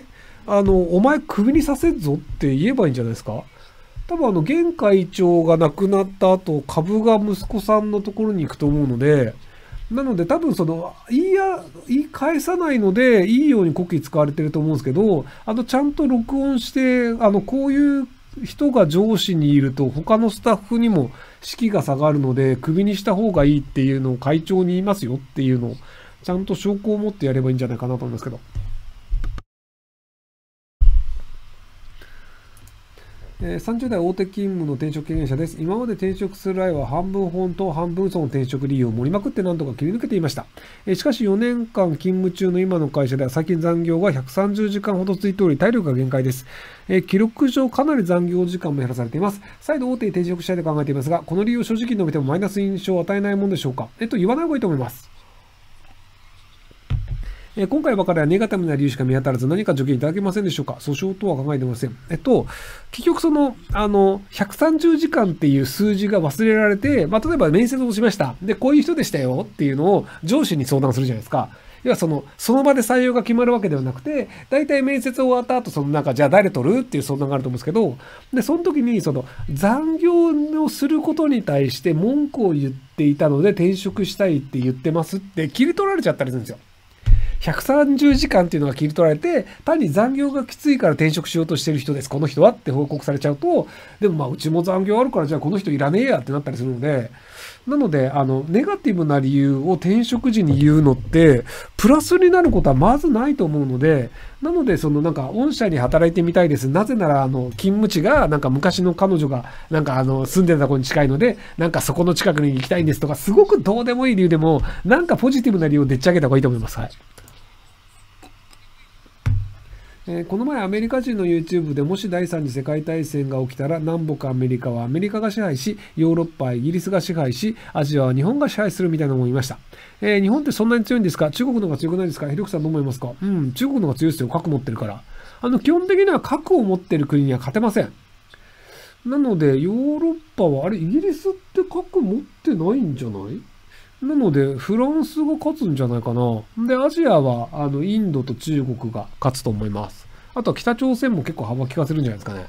あの、お前クビにさせんぞって言えばいいんじゃないですか？多分あの、現会長が亡くなった後、株が息子さんのところに行くと思うので、なので多分その、言いや、言い返さないので、いいようにコキ使われてると思うんですけど、あの、ちゃんと録音して、あの、こういう人が上司にいると、他のスタッフにも士気が下がるので、クビにした方がいいっていうのを会長に言いますよっていうのを、ちゃんと証拠を持ってやればいいんじゃないかなと思いますけど。さんじゅうだい大手勤務の転職経験者です。今まで転職する際は半分本当、半分嘘の転職理由を盛りまくって何とか切り抜けていました。しかしよねんかん勤務中の今の会社では最近残業がひゃくさんじゅうじかんほど続いており、体力が限界です。記録上かなり残業時間も減らされています。再度大手に転職したいと考えていますが、この理由を正直に述べてもマイナス印象を与えないものでしょうか？えっと、言わない方がいいと思います。今回ばかりはネガティブな理由しか見当たらず何か助言いただけませんでしょうか？訴訟とは考えていません。えっと、結局その、あの、ひゃくさんじゅうじかんっていう数字が忘れられて、まあ、例えば面接をしました。で、こういう人でしたよっていうのを上司に相談するじゃないですか。要はその、その場で採用が決まるわけではなくて、大体面接終わった後、そのなんか、じゃあ誰取るっていう相談があると思うんですけど、で、その時に、その、残業をすることに対して文句を言っていたので転職したいって言ってますって切り取られちゃったりするんですよ。ひゃくさんじゅうじかんっていうのが切り取られて、単に残業がきついから転職しようとしてる人です、この人はって報告されちゃうと、でもまあうちも残業あるからじゃあこの人いらねえやってなったりするので、 なので、あの、ネガティブな理由を転職時に言うのって、プラスになることはまずないと思うので、なので、そのなんか、御社に働いてみたいです。なぜなら、あの、勤務地が、なんか昔の彼女が、なんかあの、住んでたところに近いので、なんかそこの近くに行きたいんですとか、すごくどうでもいい理由でも、なんかポジティブな理由をでっち上げた方がいいと思います。はい。えー、この前アメリカ人の YouTube でもし第三次世界大戦が起きたら南北アメリカはアメリカが支配し、ヨーロッパはイギリスが支配し、アジアは日本が支配するみたいなのも言いました。えー、日本ってそんなに強いんですか？中国の方が強くないですか？ひろきさんどう思いますか？うん、中国の方が強いですよ。核持ってるから。あの、基本的には核を持ってる国には勝てません。なので、ヨーロッパは、あれ、イギリスって核持ってないんじゃない？なので、フランスが勝つんじゃないかな。で、アジアは、あの、インドと中国が勝つと思います。あとは北朝鮮も結構幅利かせるんじゃないですかね。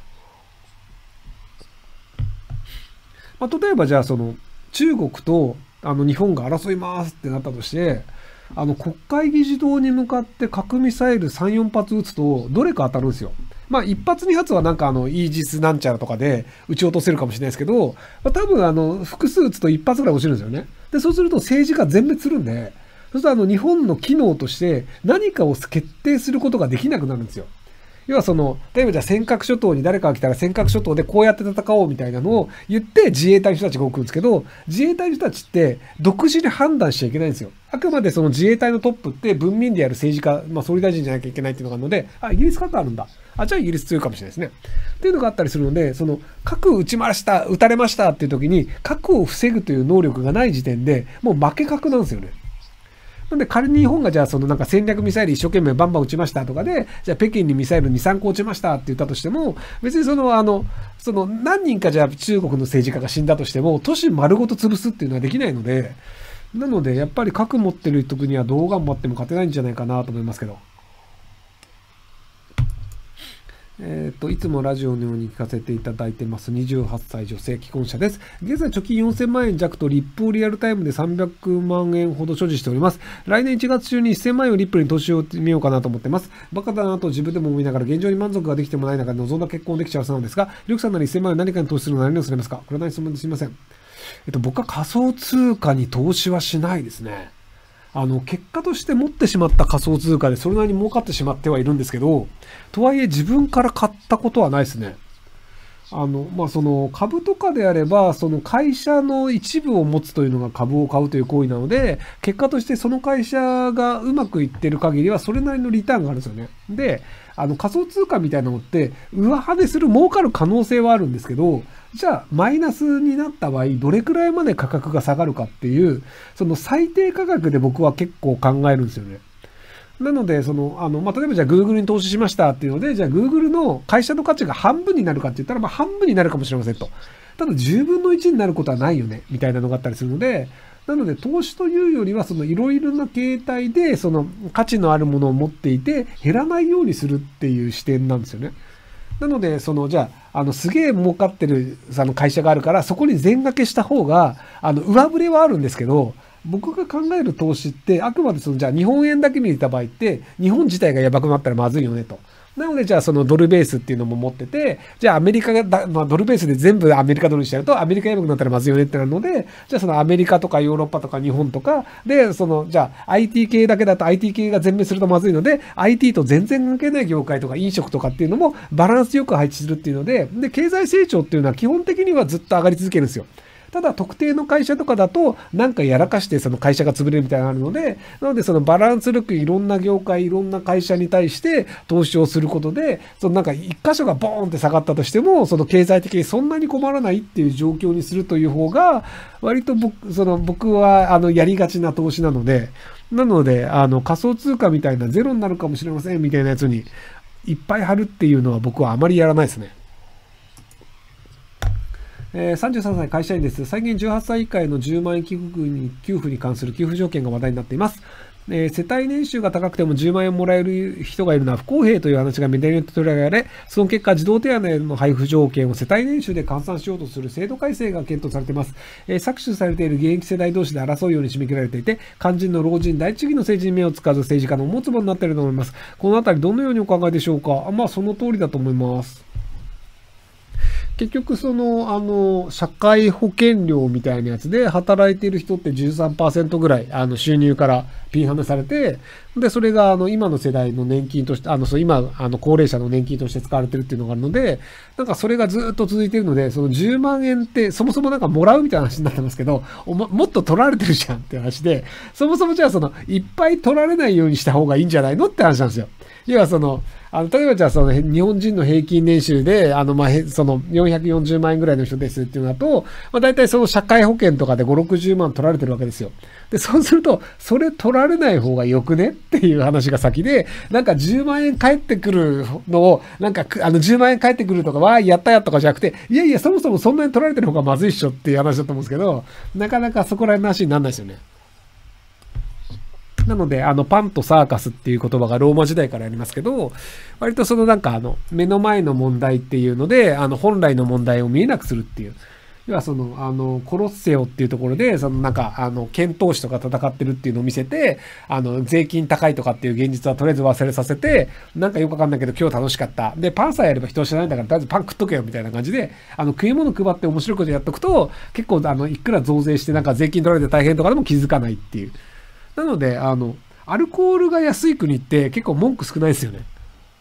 まあ、例えばじゃあ、その、中国と、あの、日本が争いますってなったとして、あの、国会議事堂に向かって核ミサイルさん、よん発撃つと、どれか当たるんですよ。まあ、一発二発はなんかあの、イージスなんちゃらとかで撃ち落とせるかもしれないですけど、まあ、多分あの、複数撃つと一発ぐらい落ちるんですよね。で、そうすると政治が全滅するんで、そうするとあの、日本の機能として何かを決定することができなくなるんですよ。要はその、例えばじゃあ尖閣諸島に誰かが来たら尖閣諸島でこうやって戦おうみたいなのを言って自衛隊の人たちが動くんですけど、自衛隊の人たちって独自に判断しちゃいけないんですよ。あくまでその自衛隊のトップって文民である政治家、まあ総理大臣じゃなきゃいけないっていうのがあるので、あ、イギリス核あるんだ。あ、じゃあイギリス強いかもしれないですね。っていうのがあったりするので、その核撃ちました、撃たれましたっていう時に核を防ぐという能力がない時点でもう負け核なんですよね。なんで仮に日本がじゃあそのなんか戦略ミサイル一生懸命バンバン撃ちましたとかで、じゃあ北京にミサイルに、さんこ撃ちましたって言ったとしても、別にそのあの、その何人かじゃあ中国の政治家が死んだとしても、都市丸ごと潰すっていうのはできないので、なのでやっぱり核持ってる時にはどう頑張っても勝てないんじゃないかなと思いますけど。えっと、いつもラジオのように聞かせていただいてます。にじゅうはっさい女性既婚者です。現在貯金よんせんまんえん弱とリップをリアルタイムでさんびゃくまんえんほど所持しております。来年いちがつ中にせんまんえんをリップに投資をみようかなと思ってます。バカだなと自分でも思いながら現状に満足ができてもない中で望んだ結婚できちゃうそうなんですが、りょうきさんならせんまんえん何かに投資するのは何をされますか？これは何質問ですみません。えっと、僕は仮想通貨に投資はしないですね。あの、結果として持ってしまった仮想通貨でそれなりに儲かってしまってはいるんですけど、とはいえ自分から買ったことはないですね。あの、まあ、その株とかであれば、その会社の一部を持つというのが株を買うという行為なので、結果としてその会社がうまくいってる限りはそれなりのリターンがあるんですよね。で、あの仮想通貨みたいなのって、上跳ねする儲かる可能性はあるんですけど、じゃあ、マイナスになった場合、どれくらいまで価格が下がるかっていう、その最低価格で僕は結構考えるんですよね。なので、その、あの、まあ、例えばじゃあ Google に投資しましたっていうので、じゃあ Google の会社の価値が半分になるかって言ったら、まあ、半分になるかもしれませんと。ただじゅうぶんのいちになることはないよね、みたいなのがあったりするので、なので、投資というよりは、そのいろいろな形態で、その価値のあるものを持っていて、減らないようにするっていう視点なんですよね。なので、その、じゃあ、あの、すげえ儲かってる、あの、会社があるから、そこに全掛けした方が、あの、上振れはあるんですけど、僕が考える投資って、あくまでその、じゃあ、日本円だけ見た場合って、日本自体がやばくなったらまずいよね、と。なので、じゃあ、そのドルベースっていうのも持ってて、じゃあ、アメリカが、まあ、ドルベースで全部アメリカドルにしちゃうと、アメリカやばくなったらまずいよねってなるので、じゃあ、そのアメリカとかヨーロッパとか日本とか、で、その、じゃあ、アイティー 系だけだと アイティー 系が全滅するとまずいので、アイティー と全然関係ない業界とか飲食とかっていうのもバランスよく配置するっていうので、で、経済成長っていうのは基本的にはずっと上がり続けるんですよ。ただ特定の会社とかだとなんかやらかしてその会社が潰れるみたいなのがあるので、なのでそのバランスよくいろんな業界いろんな会社に対して投資をすることで、そのなんか一箇所がボーンって下がったとしてもその経済的にそんなに困らないっていう状況にするという方が割と僕その僕はあのやりがちな投資なので、なのであの仮想通貨みたいなゼロになるかもしれませんみたいなやつにいっぱい貼るっていうのは僕はあまりやらないですね。えー、さんじゅうさんさい会社員です。最近じゅうはっさい以下へのじゅうまんえん給付に、給付に関する給付条件が話題になっています。えー、世帯年収が高くてもじゅうまんえんもらえる人がいるのは不公平という話がメディアに取り上げられ、その結果、児童手当の配布条件を世帯年収で換算しようとする制度改正が検討されています。えー、搾取されている現役世代同士で争うように締め切られていて、肝心の老人、第一義の政治に目をつかず政治家の持つ場になっていると思います。このあたりどのようにお考えでしょうか？あ、まあ、その通りだと思います。 結局その、あの、社会保険料みたいなやつで働いている人ってじゅうさんパーセントぐらい、あの、収入からピンハネされて、で、それが、あの、今の世代の年金として、あの、そう、今、あの、高齢者の年金として使われてるっていうのがあるので、なんかそれがずっと続いているので、そのじゅうまんえんって、そもそもなんかもらうみたいな話になってますけど、おも、もっと取られてるじゃんって話で、そもそもじゃあその、いっぱい取られないようにした方がいいんじゃないのって話なんですよ。要はその、あの、例えばじゃあその日本人の平均年収で、あの、まあ、そのよんひゃくよんじゅうまんえんぐらいの人ですっていうのだと、まあ、大体その社会保険とかでご、ろくじゅうまん取られてるわけですよ。で、そうすると、それ取られない方がよくねっていう話が先で、なんかじゅうまんえん返ってくるのを、なんか、あの、じゅうまんえん返ってくるとか、わーやったやとかじゃなくて、いやいや、そもそもそんなに取られてる方がまずいっしょっていう話だと思うんですけど、なかなかそこら辺の話にならないですよね。なので、あの、パンとサーカスっていう言葉がローマ時代からありますけど、割とそのなんかあの、目の前の問題っていうので、あの、本来の問題を見えなくするっていう。要はその、あの、コロッセオっていうところで、そのなんか、あの、剣闘士とか戦ってるっていうのを見せて、あの、税金高いとかっていう現実はとりあえず忘れさせて、なんかよくわかんないけど今日楽しかった。で、パンさえやれば人を知らないんだから、とりあえずパン食っとけよみたいな感じで、あの、食い物配って面白いことやっとくと、結構あの、いくら増税してなんか税金取られて大変とかでも気づかないっていう。なので、あの、アルコールが安い国って結構文句少ないですよね。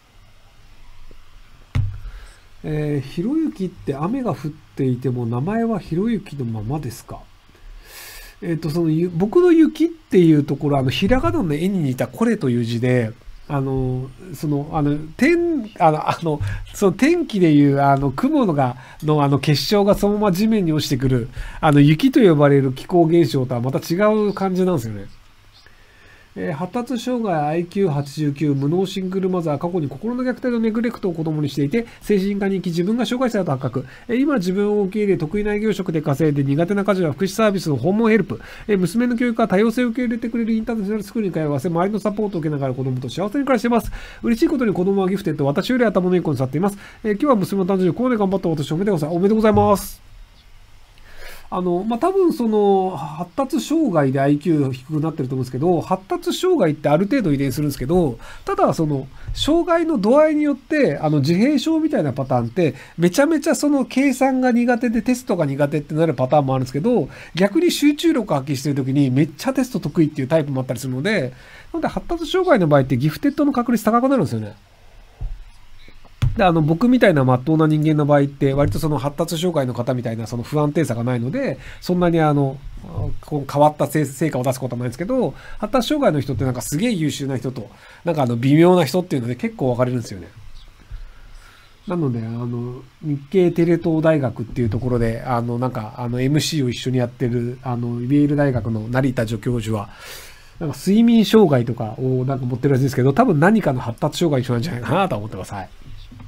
えー、ひろゆきって雨が降っていても名前はひろゆきのままですか？えっと、その、僕の雪っていうところ、あの、ひらがなの絵に似たこれという字で、あの、その、あの、天、あの、あの、その天気でいう、あの、雲のが、の、あの、結晶がそのまま地面に落ちてくる、あの、雪と呼ばれる気候現象とはまた違う感じなんですよね。えー、発達障害 アイキューはちじゅうきゅう 無脳シングルマザー、過去に心の虐待とネグレクトを子供にしていて、精神科に行き自分が障害者だと発覚。えー、今自分を受け入れ得意な営業職で稼いで苦手な家事は福祉サービスの訪問ヘルプ。えー、娘の教育は多様性を受け入れてくれるインターナショナルスクールに通わせ、周りのサポートを受けながら子供と幸せに暮らしています。嬉しいことに子供はギフテッド、私より頭のいい子に去っています。えー、今日は娘の誕生日、ここで頑張った私おめでとうございます。おめでとうございます。あの、まあ、多分その、発達障害で アイキュー 低くなってると思うんですけど、発達障害ってある程度遺伝するんですけど、ただその、障害の度合いによって、あの、自閉症みたいなパターンって、めちゃめちゃその、計算が苦手でテストが苦手ってなるパターンもあるんですけど、逆に集中力を発揮してるときにめっちゃテスト得意っていうタイプもあったりするので、なので発達障害の場合ってギフテッドの確率高くなるんですよね。で、あの、僕みたいな真っ当な人間の場合って、割とその発達障害の方みたいなその不安定さがないので、そんなにあの、こう変わった成果を出すことはないんですけど、発達障害の人ってなんかすげえ優秀な人と、なんかあの、微妙な人っていうので結構分かれるんですよね。なので、あの、日系テレ東大学っていうところで、あの、なんか、あの、エムシー を一緒にやってる、あの、イェール大学の成田助教授は、なんか睡眠障害とかをなんか持ってるらしいですけど、多分何かの発達障害一緒なんじゃないかなと思ってます。はい。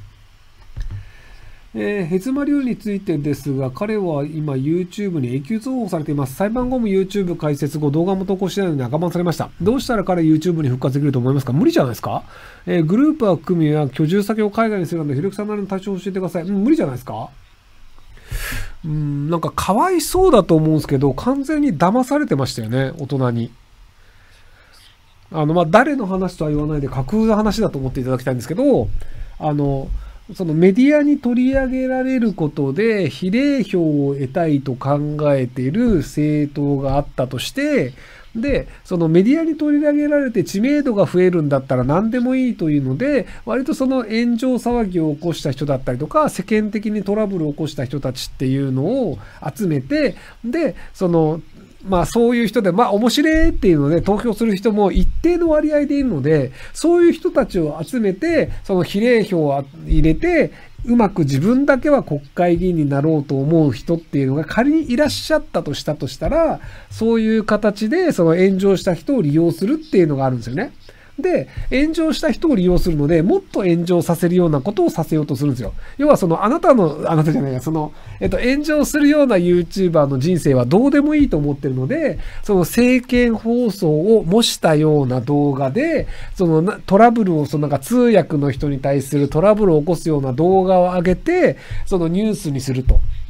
えー、ヘズマ流についてですが、彼は今 YouTube に永久通報されています。裁判後も YouTube 開設後、動画も投稿してないのに赤バンされました。どうしたら彼 YouTube に復活できると思いますか？無理じゃないですか？えー、グループは組みや居住先を海外にするなど、ひろゆきさんなりの対処を教えてください。うん、無理じゃないですか？うん、なんかかわいそうだと思うんですけど、完全に騙されてましたよね、大人に。あの、まあ、誰の話とは言わないで架空の話だと思っていただきたいんですけど、あの、そのメディアに取り上げられることで比例票を得たいと考えている政党があったとして、で、そのメディアに取り上げられて知名度が増えるんだったら何でもいいというので、割とその炎上騒ぎを起こした人だったりとか、世間的にトラブルを起こした人たちっていうのを集めて、で、その、まあそういう人で、まあ面白いっていうので投票する人も一定の割合でいるので、そういう人たちを集めて、その比例票を入れて、うまく自分だけは国会議員になろうと思う人っていうのが仮にいらっしゃったとしたとしたら、そういう形でその炎上した人を利用するっていうのがあるんですよね。で、炎上した人を利用するので、もっと炎上させるようなことをさせようとするんですよ。要はその、あなたの、あなたじゃないや、その、えっと、炎上するような YouTuber の人生はどうでもいいと思ってるので、その政見放送を模したような動画で、そのトラブルを、そのなんか通訳の人に対するトラブルを起こすような動画を上げて、そのニュースにすると。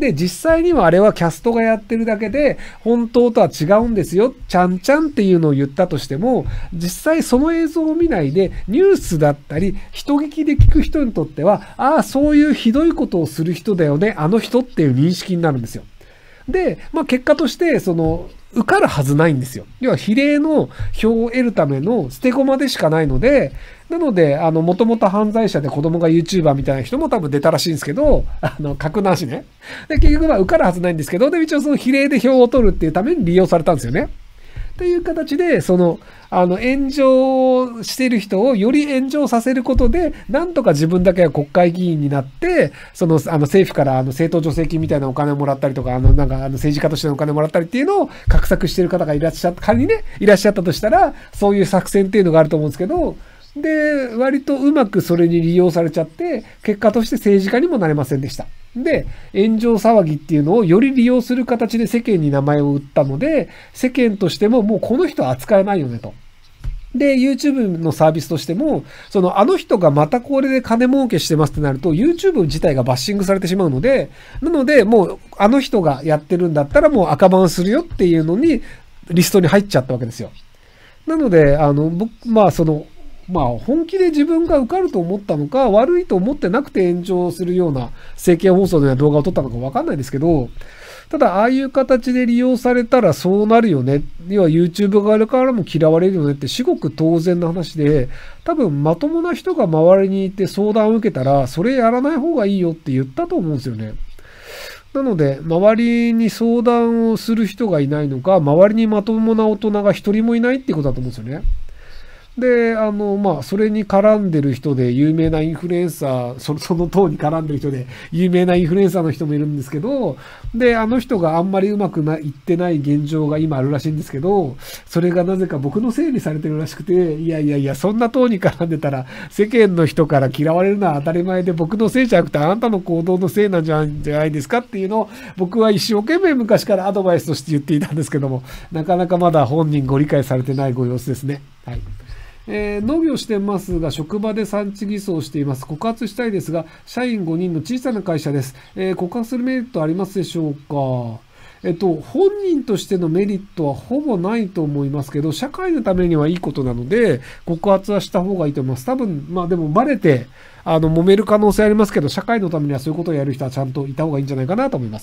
で、実際にはあれはキャストがやってるだけで、本当とは違うんですよ。ちゃんちゃんっていうのを言ったとしても、実際その映像を見ないで、ニュースだったり、人聞きで聞く人にとっては、ああ、そういうひどいことをする人だよね、あの人っていう認識になるんですよ。で、まあ結果として、その、受かるはずないんですよ。要は比例の票を得るための捨て駒でしかないので、なので、あの、もともと犯罪者で子供が YouTuber みたいな人も多分出たらしいんですけど、あの、格なしね。で、結局は受かるはずないんですけど、で、一応その比例で票を取るっていうために利用されたんですよね。という形で、その、あの、炎上している人をより炎上させることで、なんとか自分だけは国会議員になって、その、あの、政府からあの政党助成金みたいなお金をもらったりとか、あの、なんか、あの、政治家としてのお金をもらったりっていうのを画策している方がいらっしゃった、仮にね、いらっしゃったとしたら、そういう作戦っていうのがあると思うんですけど、で、割とうまくそれに利用されちゃって、結果として政治家にもなれませんでした。で、炎上騒ぎっていうのをより利用する形で世間に名前を売ったので、世間としてももうこの人は扱えないよねと。で、YouTube のサービスとしても、そのあの人がまたこれで金儲けしてますってなると、YouTube 自体がバッシングされてしまうので、なので、もうあの人がやってるんだったらもう赤バンするよっていうのに、リストに入っちゃったわけですよ。なので、あの、僕、まあその、まあ本気で自分が受かると思ったのか、悪いと思ってなくて炎上するような政見放送のような動画を撮ったのかわかんないですけど、ただああいう形で利用されたらそうなるよね。要は YouTube 側からも嫌われるよねって至極当然な話で、多分まともな人が周りにいて相談を受けたら、それやらない方がいいよって言ったと思うんですよね。なので、周りに相談をする人がいないのか、周りにまともな大人が一人もいないっていうことだと思うんですよね。で、あの、まあ、それに絡んでる人で有名なインフルエンサー、そその党に絡んでる人で有名なインフルエンサーの人もいるんですけど、で、あの人があんまりうまくないってない現状が今あるらしいんですけど、それがなぜか僕のせいにされてるらしくて、いやいやいや、そんな党に絡んでたら世間の人から嫌われるのは当たり前で、僕のせいじゃなくてあなたの行動のせいなんじゃないですかっていうのを僕は一生懸命昔からアドバイスとして言っていたんですけども、なかなかまだ本人ご理解されてないご様子ですね。はい。えー、農業してますが、職場で産地偽装しています。告発したいですが、社員ごにんの小さな会社です。えー、告発するメリットありますでしょうか？えっと、本人としてのメリットはほぼないと思いますけど、社会のためにはいいことなので、告発はした方がいいと思います。多分、まあでもバレて、あの、揉める可能性ありますけど、社会のためにはそういうことをやる人はちゃんといた方がいいんじゃないかなと思います。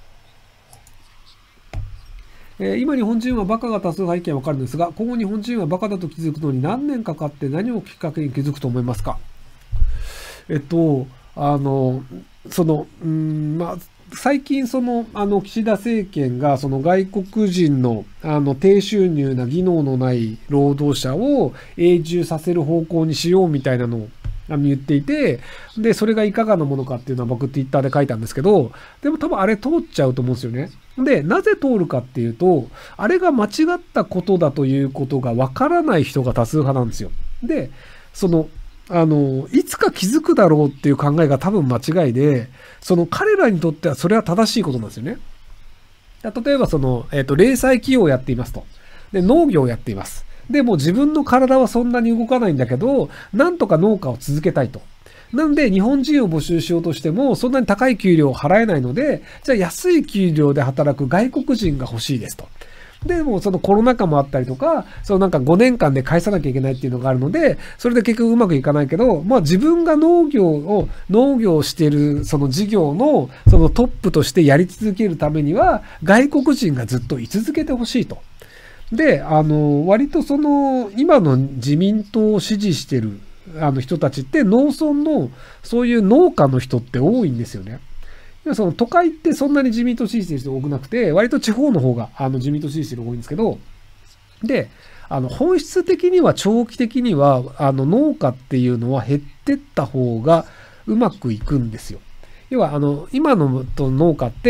えー、今日本人はバカが多数派意見はわかるんですが、今後日本人はバカだと気づくのに何年かかって何をきっかけに気づくと思いますか？えっと、あの、その、うん、まあ、最近その、あの、岸田政権がその外国人の、あの、低収入な技能のない労働者を永住させる方向にしようみたいなのを言っていて、で、それがいかがなものかっていうのは僕ツイッターで書いたんですけど、でも多分あれ通っちゃうと思うんですよね。で、なぜ通るかっていうと、あれが間違ったことだということがわからない人が多数派なんですよ。で、その、あの、いつか気づくだろうっていう考えが多分間違いで、その彼らにとってはそれは正しいことなんですよね。例えばその、えっと、零細企業をやっていますと。で、農業をやっています。で、もう自分の体はそんなに動かないんだけど、なんとか農家を続けたいと。なんで、日本人を募集しようとしても、そんなに高い給料を払えないので、じゃあ安い給料で働く外国人が欲しいですと。で、もうそのコロナ禍もあったりとか、そのなんかごねんかんで返さなきゃいけないっていうのがあるので、それで結局うまくいかないけど、まあ自分が農業を、農業をしているその事業のそのトップとしてやり続けるためには、外国人がずっと居続けてほしいと。で、あの、割とその、今の自民党を支持してるあの人たちって農村のそういう農家の人って多いんですよね。その都会ってそんなに自民党支持してる人多くなくて、割と地方の方があの自民党支持してる人多いんですけど、で、あの本質的には長期的にはあの農家っていうのは減ってった方がうまくいくんですよ。要はあの今の農家って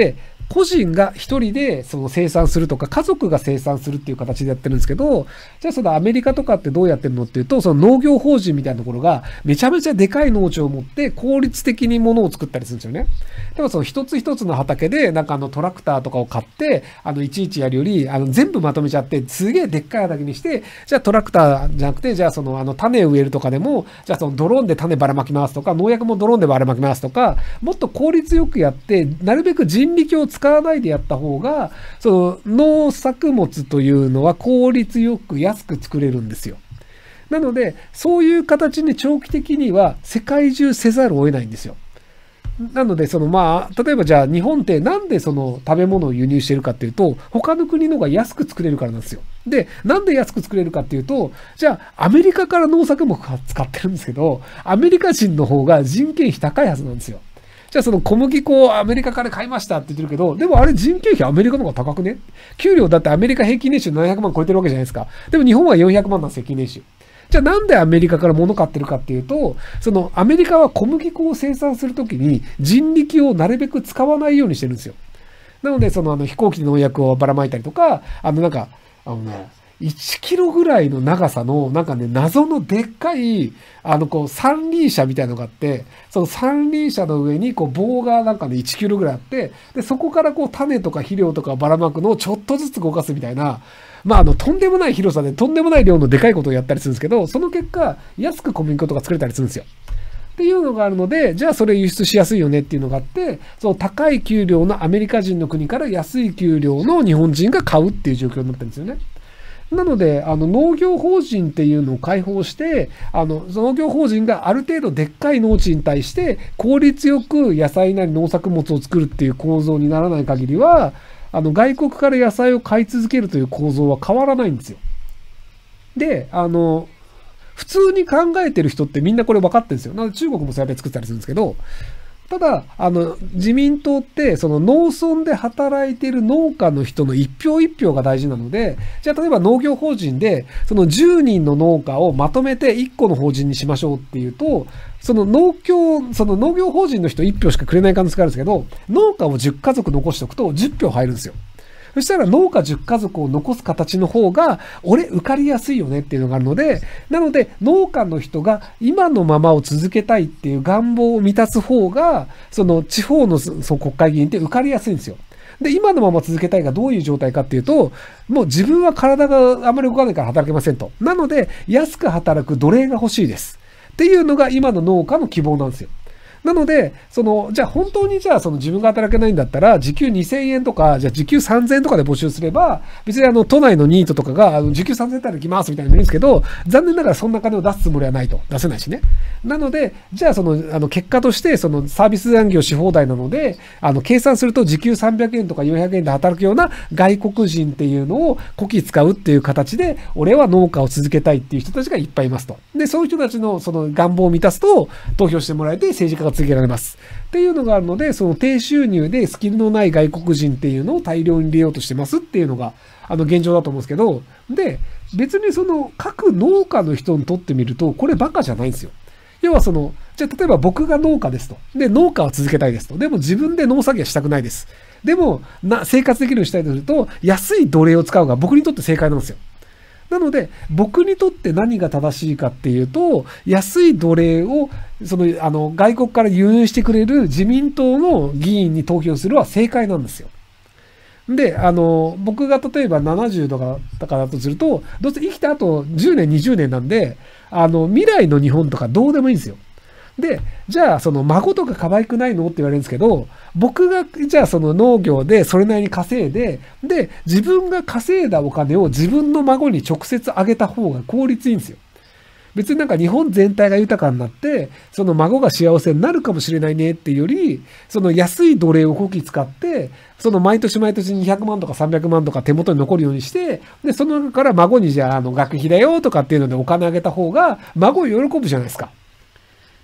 個人が一人でその生産するとか、家族が生産するっていう形でやってるんですけど、じゃあそのアメリカとかってどうやってるのっていうと、その農業法人みたいなところがめちゃめちゃでかい農地を持って効率的に物を作ったりするんですよね。でもその一つ一つの畑で、なんかあのトラクターとかを買って、あのいちいちやるより、あの全部まとめちゃって、すげえでっかい畑にして、じゃあトラクターじゃなくて、じゃあそのあの種を植えるとかでも、じゃあそのドローンで種ばらまきますとか、農薬もドローンでばらまきますとか、もっと効率よくやって、なるべく人力を使わないでやった方が、その農作物というのは効率よく安く作れるんですよ。なので、そういう形に長期的には世界中せざるを得ないんですよ。なので、そのまあ、例えばじゃあ日本ってなんでその食べ物を輸入してるかっていうと、他の国の方が安く作れるからなんですよ。で、なんで安く作れるかっていうと、じゃあアメリカから農作物を使ってるんですけど、アメリカ人の方が人件費高いはずなんですよ。じゃあその小麦粉をアメリカから買いましたって言ってるけど、でもあれ人件費アメリカの方が高くね？給料だってアメリカ平均年収ななひゃくまん超えてるわけじゃないですか。でも日本はよんひゃくまんなんですよ、平均年収。じゃあなんでアメリカから物買ってるかっていうと、そのアメリカは小麦粉を生産するときに人力をなるべく使わないようにしてるんですよ。なので、そのあの飛行機で農薬をばらまいたりとか、あのなんか、あのね、いちキロぐらいの長さの、なんかね、謎のでっかい、あの、こう、三輪車みたいなのがあって、その三輪車の上に、こう、棒がなんかね、いちキロぐらいあって、で、そこからこう、種とか肥料とかばらまくのをちょっとずつ動かすみたいな、まあ、あの、とんでもない広さで、とんでもない量のでかいことをやったりするんですけど、その結果、安く小麦粉とか作れたりするんですよ。っていうのがあるので、じゃあそれ輸出しやすいよねっていうのがあって、その高い給料のアメリカ人の国から安い給料の日本人が買うっていう状況になってるんですよね。なので、あの農業法人っていうのを開放して、あの農業法人がある程度でっかい農地に対して効率よく野菜なり農作物を作るっていう構造にならない限りは、あの外国から野菜を買い続けるという構造は変わらないんですよ。で、あの、普通に考えてる人ってみんなこれ分かってるんですよ。なので中国もそうやって作ったりするんですけど、ただ、あの、自民党って、その農村で働いている農家の人の一票一票が大事なので、じゃあ例えば農業法人で、そのじゅうにんの農家をまとめていっこの法人にしましょうっていうと、その農協、その農業法人の人いち票しかくれない可能性があるんですけど、農家をじゅっかぞく残しておくとじゅっ票入るんですよ。そしたら農家じゅっかぞくを残す形の方が、俺受かりやすいよねっていうのがあるので、なので農家の人が今のままを続けたいっていう願望を満たす方が、その地方のその国会議員って受かりやすいんですよ。で、今のまま続けたいがどういう状態かっていうと、もう自分は体があまり動かないから働けませんと。なので、安く働く奴隷が欲しいです。っていうのが今の農家の希望なんですよ。なので、その、じゃあ本当にじゃあその自分が働けないんだったら、時給にせんえんとか、じゃあ時給さんぜんえんとかで募集すれば、別にあの、都内のニートとかが、あの時給さんぜんえんだったら来ますみたいなの言うんですけど、残念ながらそんな金を出すつもりはないと。出せないしね。なので、じゃあその、あの、結果として、そのサービス残業し放題なので、あの、計算すると時給さんびゃくえんとかよんひゃくえんで働くような外国人っていうのをこき使うっていう形で、俺は農家を続けたいっていう人たちがいっぱいいますと。で、そういう人たちのその願望を満たすと、投票してもらえて政治家が続けられます。っていうのがあるので、その低収入でスキルのない外国人っていうのを大量に入れようとしてますっていうのが、あの現状だと思うんですけど、で、別にその各農家の人にとってみると、これバカじゃないんですよ。要はその、じゃあ例えば僕が農家ですと。で、農家は続けたいですと。でも自分で農作業したくないです。でも、な、生活できるようにしたいとすると、安い奴隷を使うが僕にとって正解なんですよ。なので、僕にとって何が正しいかっていうと、安い奴隷を、その、あの、外国から輸入してくれる自民党の議員に投票するは正解なんですよ。で、あの、僕が例えばななじゅうとかだからとすると、どうせ生きた後じゅうねん、にじゅうねんなんで、あの、未来の日本とかどうでもいいんですよ。で、じゃあ、その孫とか可愛くないのって言われるんですけど、僕が、じゃあその農業でそれなりに稼いで、で、自分が稼いだお金を自分の孫に直接あげた方が効率いいんですよ。別になんか日本全体が豊かになって、その孫が幸せになるかもしれないねっていうより、その安い奴隷をこき使って、その毎年毎年にひゃくまんとかさんびゃくまんとか手元に残るようにして、で、その中から孫にじゃあ、あの、学費だよとかっていうのでお金あげた方が、孫喜ぶじゃないですか。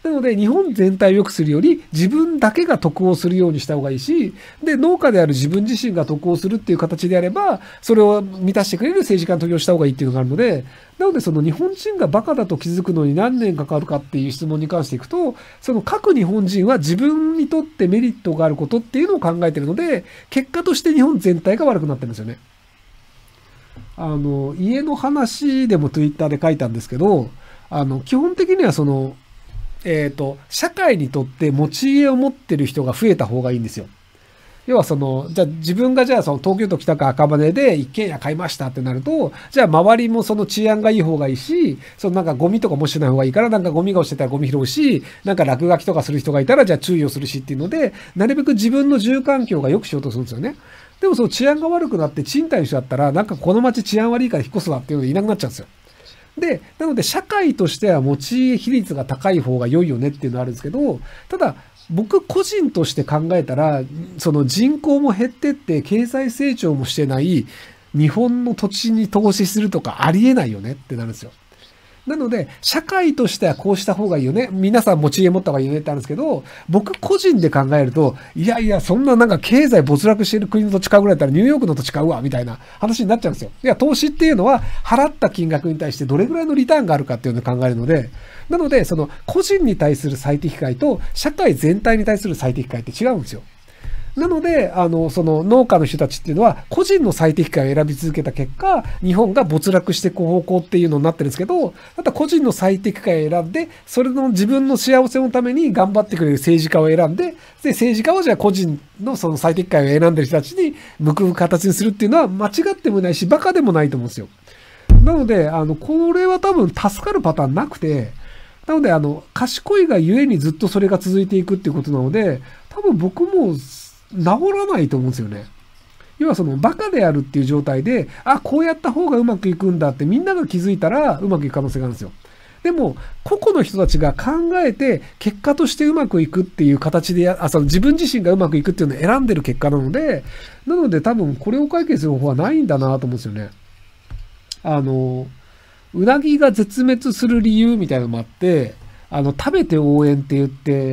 なので、日本全体を良くするより、自分だけが得をするようにした方がいいし、で、農家である自分自身が得をするっていう形であれば、それを満たしてくれる政治家の時をした方がいいっていうのがあるので、なので、その日本人がバカだと気づくのに何年かかるかっていう質問に関していくと、その各日本人は自分にとってメリットがあることっていうのを考えているので、結果として日本全体が悪くなってるんですよね。あの、家の話でもツイッターで書いたんですけど、あの、基本的にはその、えっと、社会にとって持ち家を持ってる人が増えた方がいいんですよ。要はその、じゃあ自分がじゃあその東京都北区赤羽で一軒家買いましたってなると、じゃあ周りもその治安がいい方がいいし、そのなんかゴミとかもしない方がいいから、なんかゴミが落ちてたらゴミ拾うし、なんか落書きとかする人がいたらじゃあ注意をするしっていうので、なるべく自分の住環境が良くしようとするんですよね。でもその治安が悪くなって賃貸の人だったら、なんかこの街治安悪いから引っ越すわっていうのでいなくなっちゃうんですよ。で、なので社会としては持ち家比率が高い方が良いよねっていうのはあるんですけど、ただ僕個人として考えたら、その人口も減ってって経済成長もしてない日本の土地に投資するとかありえないよねってなるんですよ。なので、社会としてはこうした方がいいよね。皆さん持ち家持った方がいいよねってあるんですけど、僕個人で考えると、いやいや、そんななんか経済没落している国の土地買うぐらいだったらニューヨークの土地買うわ、みたいな話になっちゃうんですよ。いや、投資っていうのは払った金額に対してどれぐらいのリターンがあるかっていうのを考えるので、なので、その個人に対する最適解と社会全体に対する最適解って違うんですよ。なので、あの、その農家の人たちっていうのは、個人の最適解を選び続けた結果、日本が没落していく方向っていうのになってるんですけど、また個人の最適解を選んで、それの自分の幸せのために頑張ってくれる政治家を選んで、で、政治家をじゃあ個人のその最適解を選んでる人たちに向く形にするっていうのは間違ってもないし、馬鹿でもないと思うんですよ。なので、あの、これは多分助かるパターンなくて、なので、あの、賢いがゆえにずっとそれが続いていくっていうことなので、多分僕も、治らないと思うんですよね。要はそのバカであるっていう状態で、あ、こうやった方がうまくいくんだってみんなが気づいたらうまくいく可能性があるんですよ。でも、個々の人たちが考えて結果としてうまくいくっていう形で、あ、その自分自身がうまくいくっていうのを選んでる結果なので、なので多分これを解決する方法はないんだなと思うんですよね。あの、うなぎが絶滅する理由みたいなのもあって、あの、食べて応援って言って、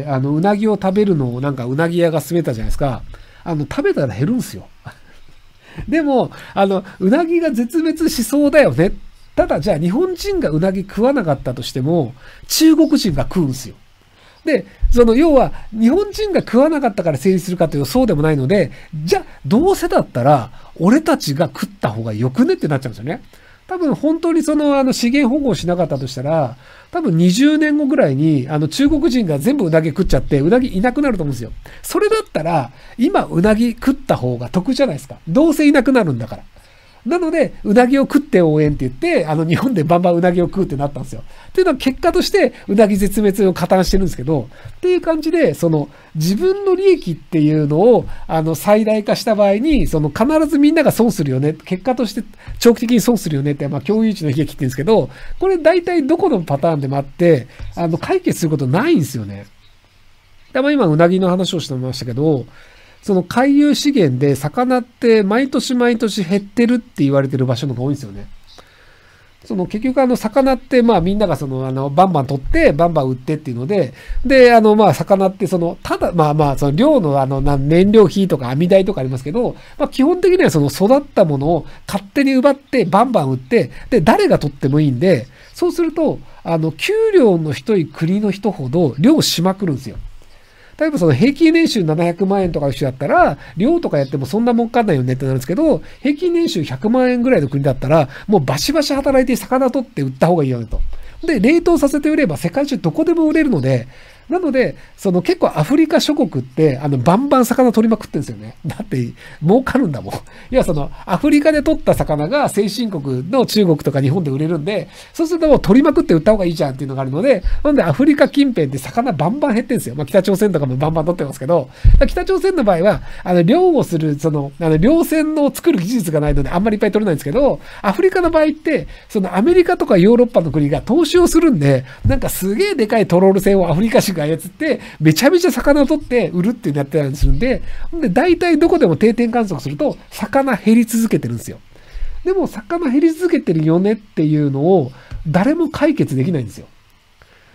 あの、うなぎを食べるのをなんかうなぎ屋が勧めたじゃないですか。あの、食べたら減るんですよ。でも、あの、うなぎが絶滅しそうだよね。ただ、じゃあ日本人がうなぎ食わなかったとしても、中国人が食うんですよ。で、その、要は、日本人が食わなかったから成立するかっていうとそうでもないので、じゃあ、どうせだったら、俺たちが食った方がよくねってなっちゃうんですよね。多分本当にそのあの資源保護をしなかったとしたら、多分にじゅうねんごぐらいにあの中国人が全部うなぎ食っちゃってうなぎいなくなると思うんですよ。それだったら今うなぎ食った方が得じゃないですか。どうせいなくなるんだから。なので、うなぎを食って応援って言って、あの日本でバンバンうなぎを食うってなったんですよ。っていうのは結果としてうなぎ絶滅を加担してるんですけど、っていう感じで、その自分の利益っていうのをあの最大化した場合に、その必ずみんなが損するよね。結果として長期的に損するよねって、まあ共有地の悲劇って言うんですけど、これ大体どこのパターンでもあって、あの解決することないんですよね。でまあ今うなぎの話をしてましたけど、その海遊資源で魚って毎年毎年減ってるって言われてる場所の方が多いんですよね。その結局あの魚ってまあみんながそのあのバンバン取ってバンバン売ってっていうので、であのまあ魚ってそのただまあまあその漁のあの燃料費とか網代とかありますけど、まあ基本的にはその育ったものを勝手に奪ってバンバン売って、で誰が取ってもいいんで、そうするとあの給料の低い国の人ほど漁しまくるんですよ。例えばその平均年収ななひゃくまんえんとかの人だったら、漁とかやってもそんな儲かんないよねってなるんですけど、平均年収ひゃくまんえんぐらいの国だったら、もうバシバシ働いて魚取って売った方がいいよねと。で、冷凍させて売れば世界中どこでも売れるので、なので、その結構アフリカ諸国って、あの、バンバン魚取りまくってるんですよね。だって、儲かるんだもん。いや、その、アフリカで取った魚が先進国の中国とか日本で売れるんで、そうするともう取りまくって売った方がいいじゃんっていうのがあるので、なのでアフリカ近辺で魚バンバン減ってるんですよ。まあ、北朝鮮とかもバンバン取ってますけど、北朝鮮の場合は、あの、漁をする、その、あの、漁船の作る技術がないのであんまりいっぱい取れないんですけど、アフリカの場合って、そのアメリカとかヨーロッパの国が投資をするんで、なんかすげえでかいトロール船をアフリカ人が操って、めちゃめちゃ魚を取って売るっていうのやってたりするんで、で、大体どこでも定点観測すると、魚減り続けてるんですよ。でも、魚減り続けてるよねっていうのを、誰も解決できないんですよ。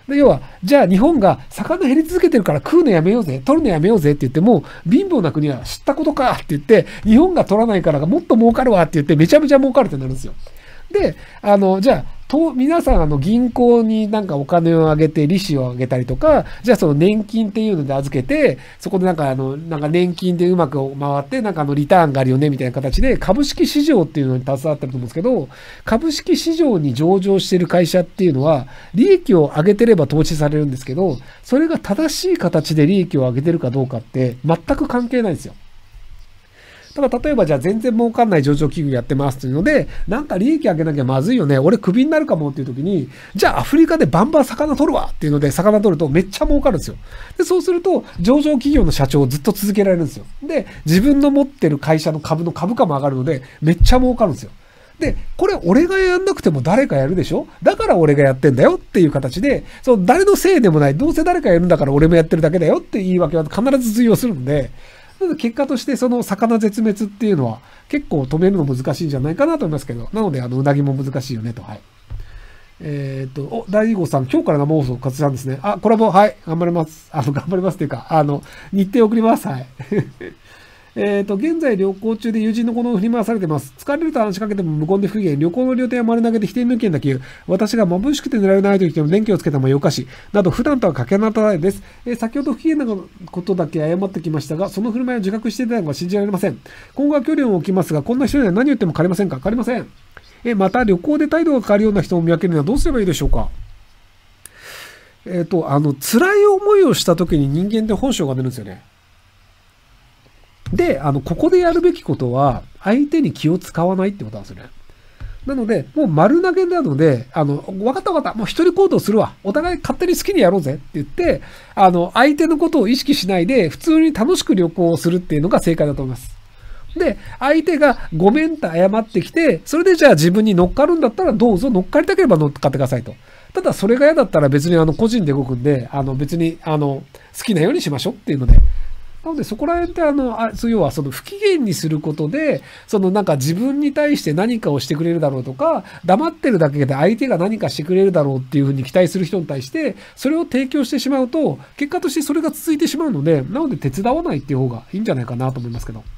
で要は、じゃあ日本が魚減り続けてるから食うのやめようぜ、取るのやめようぜって言っても、貧乏な国は知ったことかって言って、日本が取らないからがもっと儲かるわって言って、めちゃめちゃ儲かるってなるんですよ。で、あの、じゃあ、と皆さん、あの、銀行になんかお金をあげて、利子をあげたりとか、じゃあその年金っていうので預けて、そこでなんかあの、なんか年金でうまく回って、なんかあの、リターンがあるよね、みたいな形で、株式市場っていうのに携わってると思うんですけど、株式市場に上場してる会社っていうのは、利益を上げてれば投資されるんですけど、それが正しい形で利益を上げてるかどうかって、全く関係ないんですよ。だから例えばじゃあ全然儲かんない上場企業やってますっていうので、なんか利益上げなきゃまずいよね。俺クビになるかもっていう時に、じゃあアフリカでバンバン魚取るわっていうので魚取るとめっちゃ儲かるんですよ。で、そうすると上場企業の社長をずっと続けられるんですよ。で、自分の持ってる会社の株の株価も上がるのでめっちゃ儲かるんですよ。で、これ俺がやんなくても誰かやるでしょ？だから俺がやってんだよっていう形で、その誰のせいでもない、どうせ誰かやるんだから俺もやってるだけだよって言い訳は必ず通用するので、結果としてその魚絶滅っていうのは結構止めるの難しいんじゃないかなと思いますけど、なのであのうなぎも難しいよねと。はい。えっと、お、大二号さん、今日から生放送活躍ですね。あ、コラボ、はい、頑張ります。あの、頑張りますっていうか、あの、日程送ります。はい。えっと、現在旅行中で友人の子供を振り回されてます。疲れると話しかけても無言で不機嫌。旅行の料亭は丸投げで否定の意見だけ言う。私が眩しくて寝られないときでも電気をつけたまま夜更かし。など、普段とはかけ離れないです。えー、先ほど不機嫌なことだけ謝ってきましたが、その振る舞いを自覚していたのが信じられません。今後は距離を置きますが、こんな人には何言っても変わりませんか？変わりません。え、また旅行で態度が変わるような人を見分けるにはどうすればいいでしょうか？えっと、あの、辛い思いをしたときに人間って本性が出るんですよね。で、あの、ここでやるべきことは、相手に気を使わないってことなんですよね。なので、もう丸投げなので、あの、わかったわかった、もう一人行動するわ。お互い勝手に好きにやろうぜって言って、あの、相手のことを意識しないで、普通に楽しく旅行をするっていうのが正解だと思います。で、相手がごめんと謝ってきて、それでじゃあ自分に乗っかるんだったらどうぞ乗っかりたければ乗っかってくださいと。ただそれが嫌だったら別にあの個人で動くんで、あの別にあの好きなようにしましょうっていうので。なのでそこら辺ってあの、あ要はその不機嫌にすることで、そのなんか自分に対して何かをしてくれるだろうとか、黙ってるだけで相手が何かしてくれるだろうっていうふうに期待する人に対して、それを提供してしまうと、結果としてそれが続いてしまうので、なので手伝わないっていう方がいいんじゃないかなと思いますけど。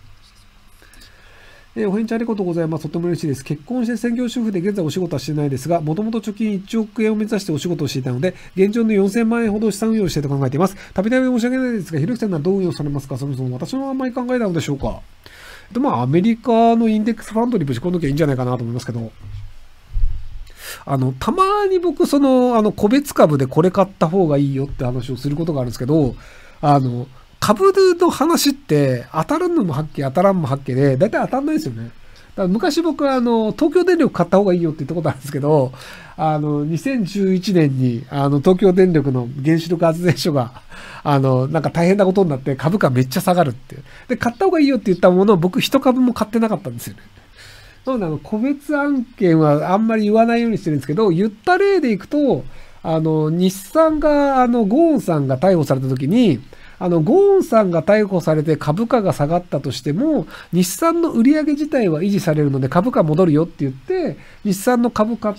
えー、お返事ありがとうございます。とても嬉しいです。結婚して専業主婦で現在お仕事はしてないですが、もともと貯金いちおくえんを目指してお仕事をしていたので、現状のよんせんまんえんほど資産運用をしていると考えています。たびたび申し訳ないですが、ひろゆきさんはどう運用されますか？そもそも私のあんまり考えたのでしょうか？で、まあ、アメリカのインデックスファンドにぶち込んどきゃいいんじゃないかなと思いますけど、あの、たまに僕、その、あの、個別株でこれ買った方がいいよって話をすることがあるんですけど、あの、株の話って当たるのも発見、当たらんも発見で、だいたい当たんないですよね。だから昔僕はあの、東京電力買った方がいいよって言ったことあるんですけど、あの、にせんじゅういちねんに、あの、東京電力の原子力発電所が、あの、なんか大変なことになって株価めっちゃ下がるって。で、買った方がいいよって言ったものを僕一株も買ってなかったんですよね。なので、あの、個別案件はあんまり言わないようにしてるんですけど、言った例でいくと、あの、日産が、あの、ゴーンさんが逮捕された時に、あの、ゴーンさんが逮捕されて株価が下がったとしても、日産の売り上げ自体は維持されるので株価戻るよって言って、日産の株買って、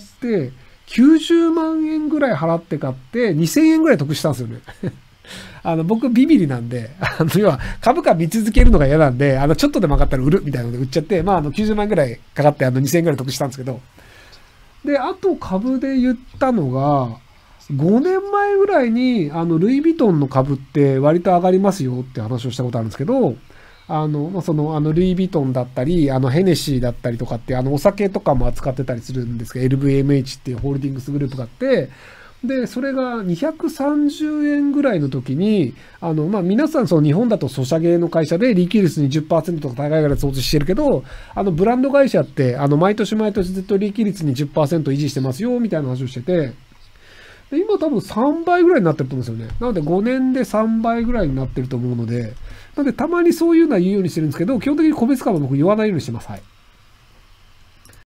きゅうじゅうまんえんぐらい払って買って、にせんえんぐらい得したんですよね。あの、僕ビビリなんで、あの、要は株価見続けるのが嫌なんで、あの、ちょっとでも上がったら売るみたいなので売っちゃって、まあ、あの、きゅうじゅうまんぐらいかかって、あの、にせんえんぐらい得したんですけど。で、あと株で言ったのが、ごねんまえぐらいに、あの、ルイ・ヴィトンの株って割と上がりますよって話をしたことあるんですけど、あの、まあ、その、あの、ルイ・ヴィトンだったり、あの、ヘネシーだったりとかって、あの、お酒とかも扱ってたりするんですけど、エルブイエムエイチ っていうホールディングスグループがあって、で、それがにひゃくさんじゅうえんぐらいの時に、あの、まあ、皆さんその日本だとソシャゲの会社で利益率に じゅっパーセント とか高いぐらい投資してるけど、あの、ブランド会社って、あの、毎年毎年ずっと利益率に じゅっパーセント 維持してますよ、みたいな話をしてて、で今多分さんばいぐらいになってると思うんですよね。なのでごねんでさんばいぐらいになってると思うので、なのでたまにそういうのは言うようにしてるんですけど、基本的に個別株は僕言わないようにしてます。はい。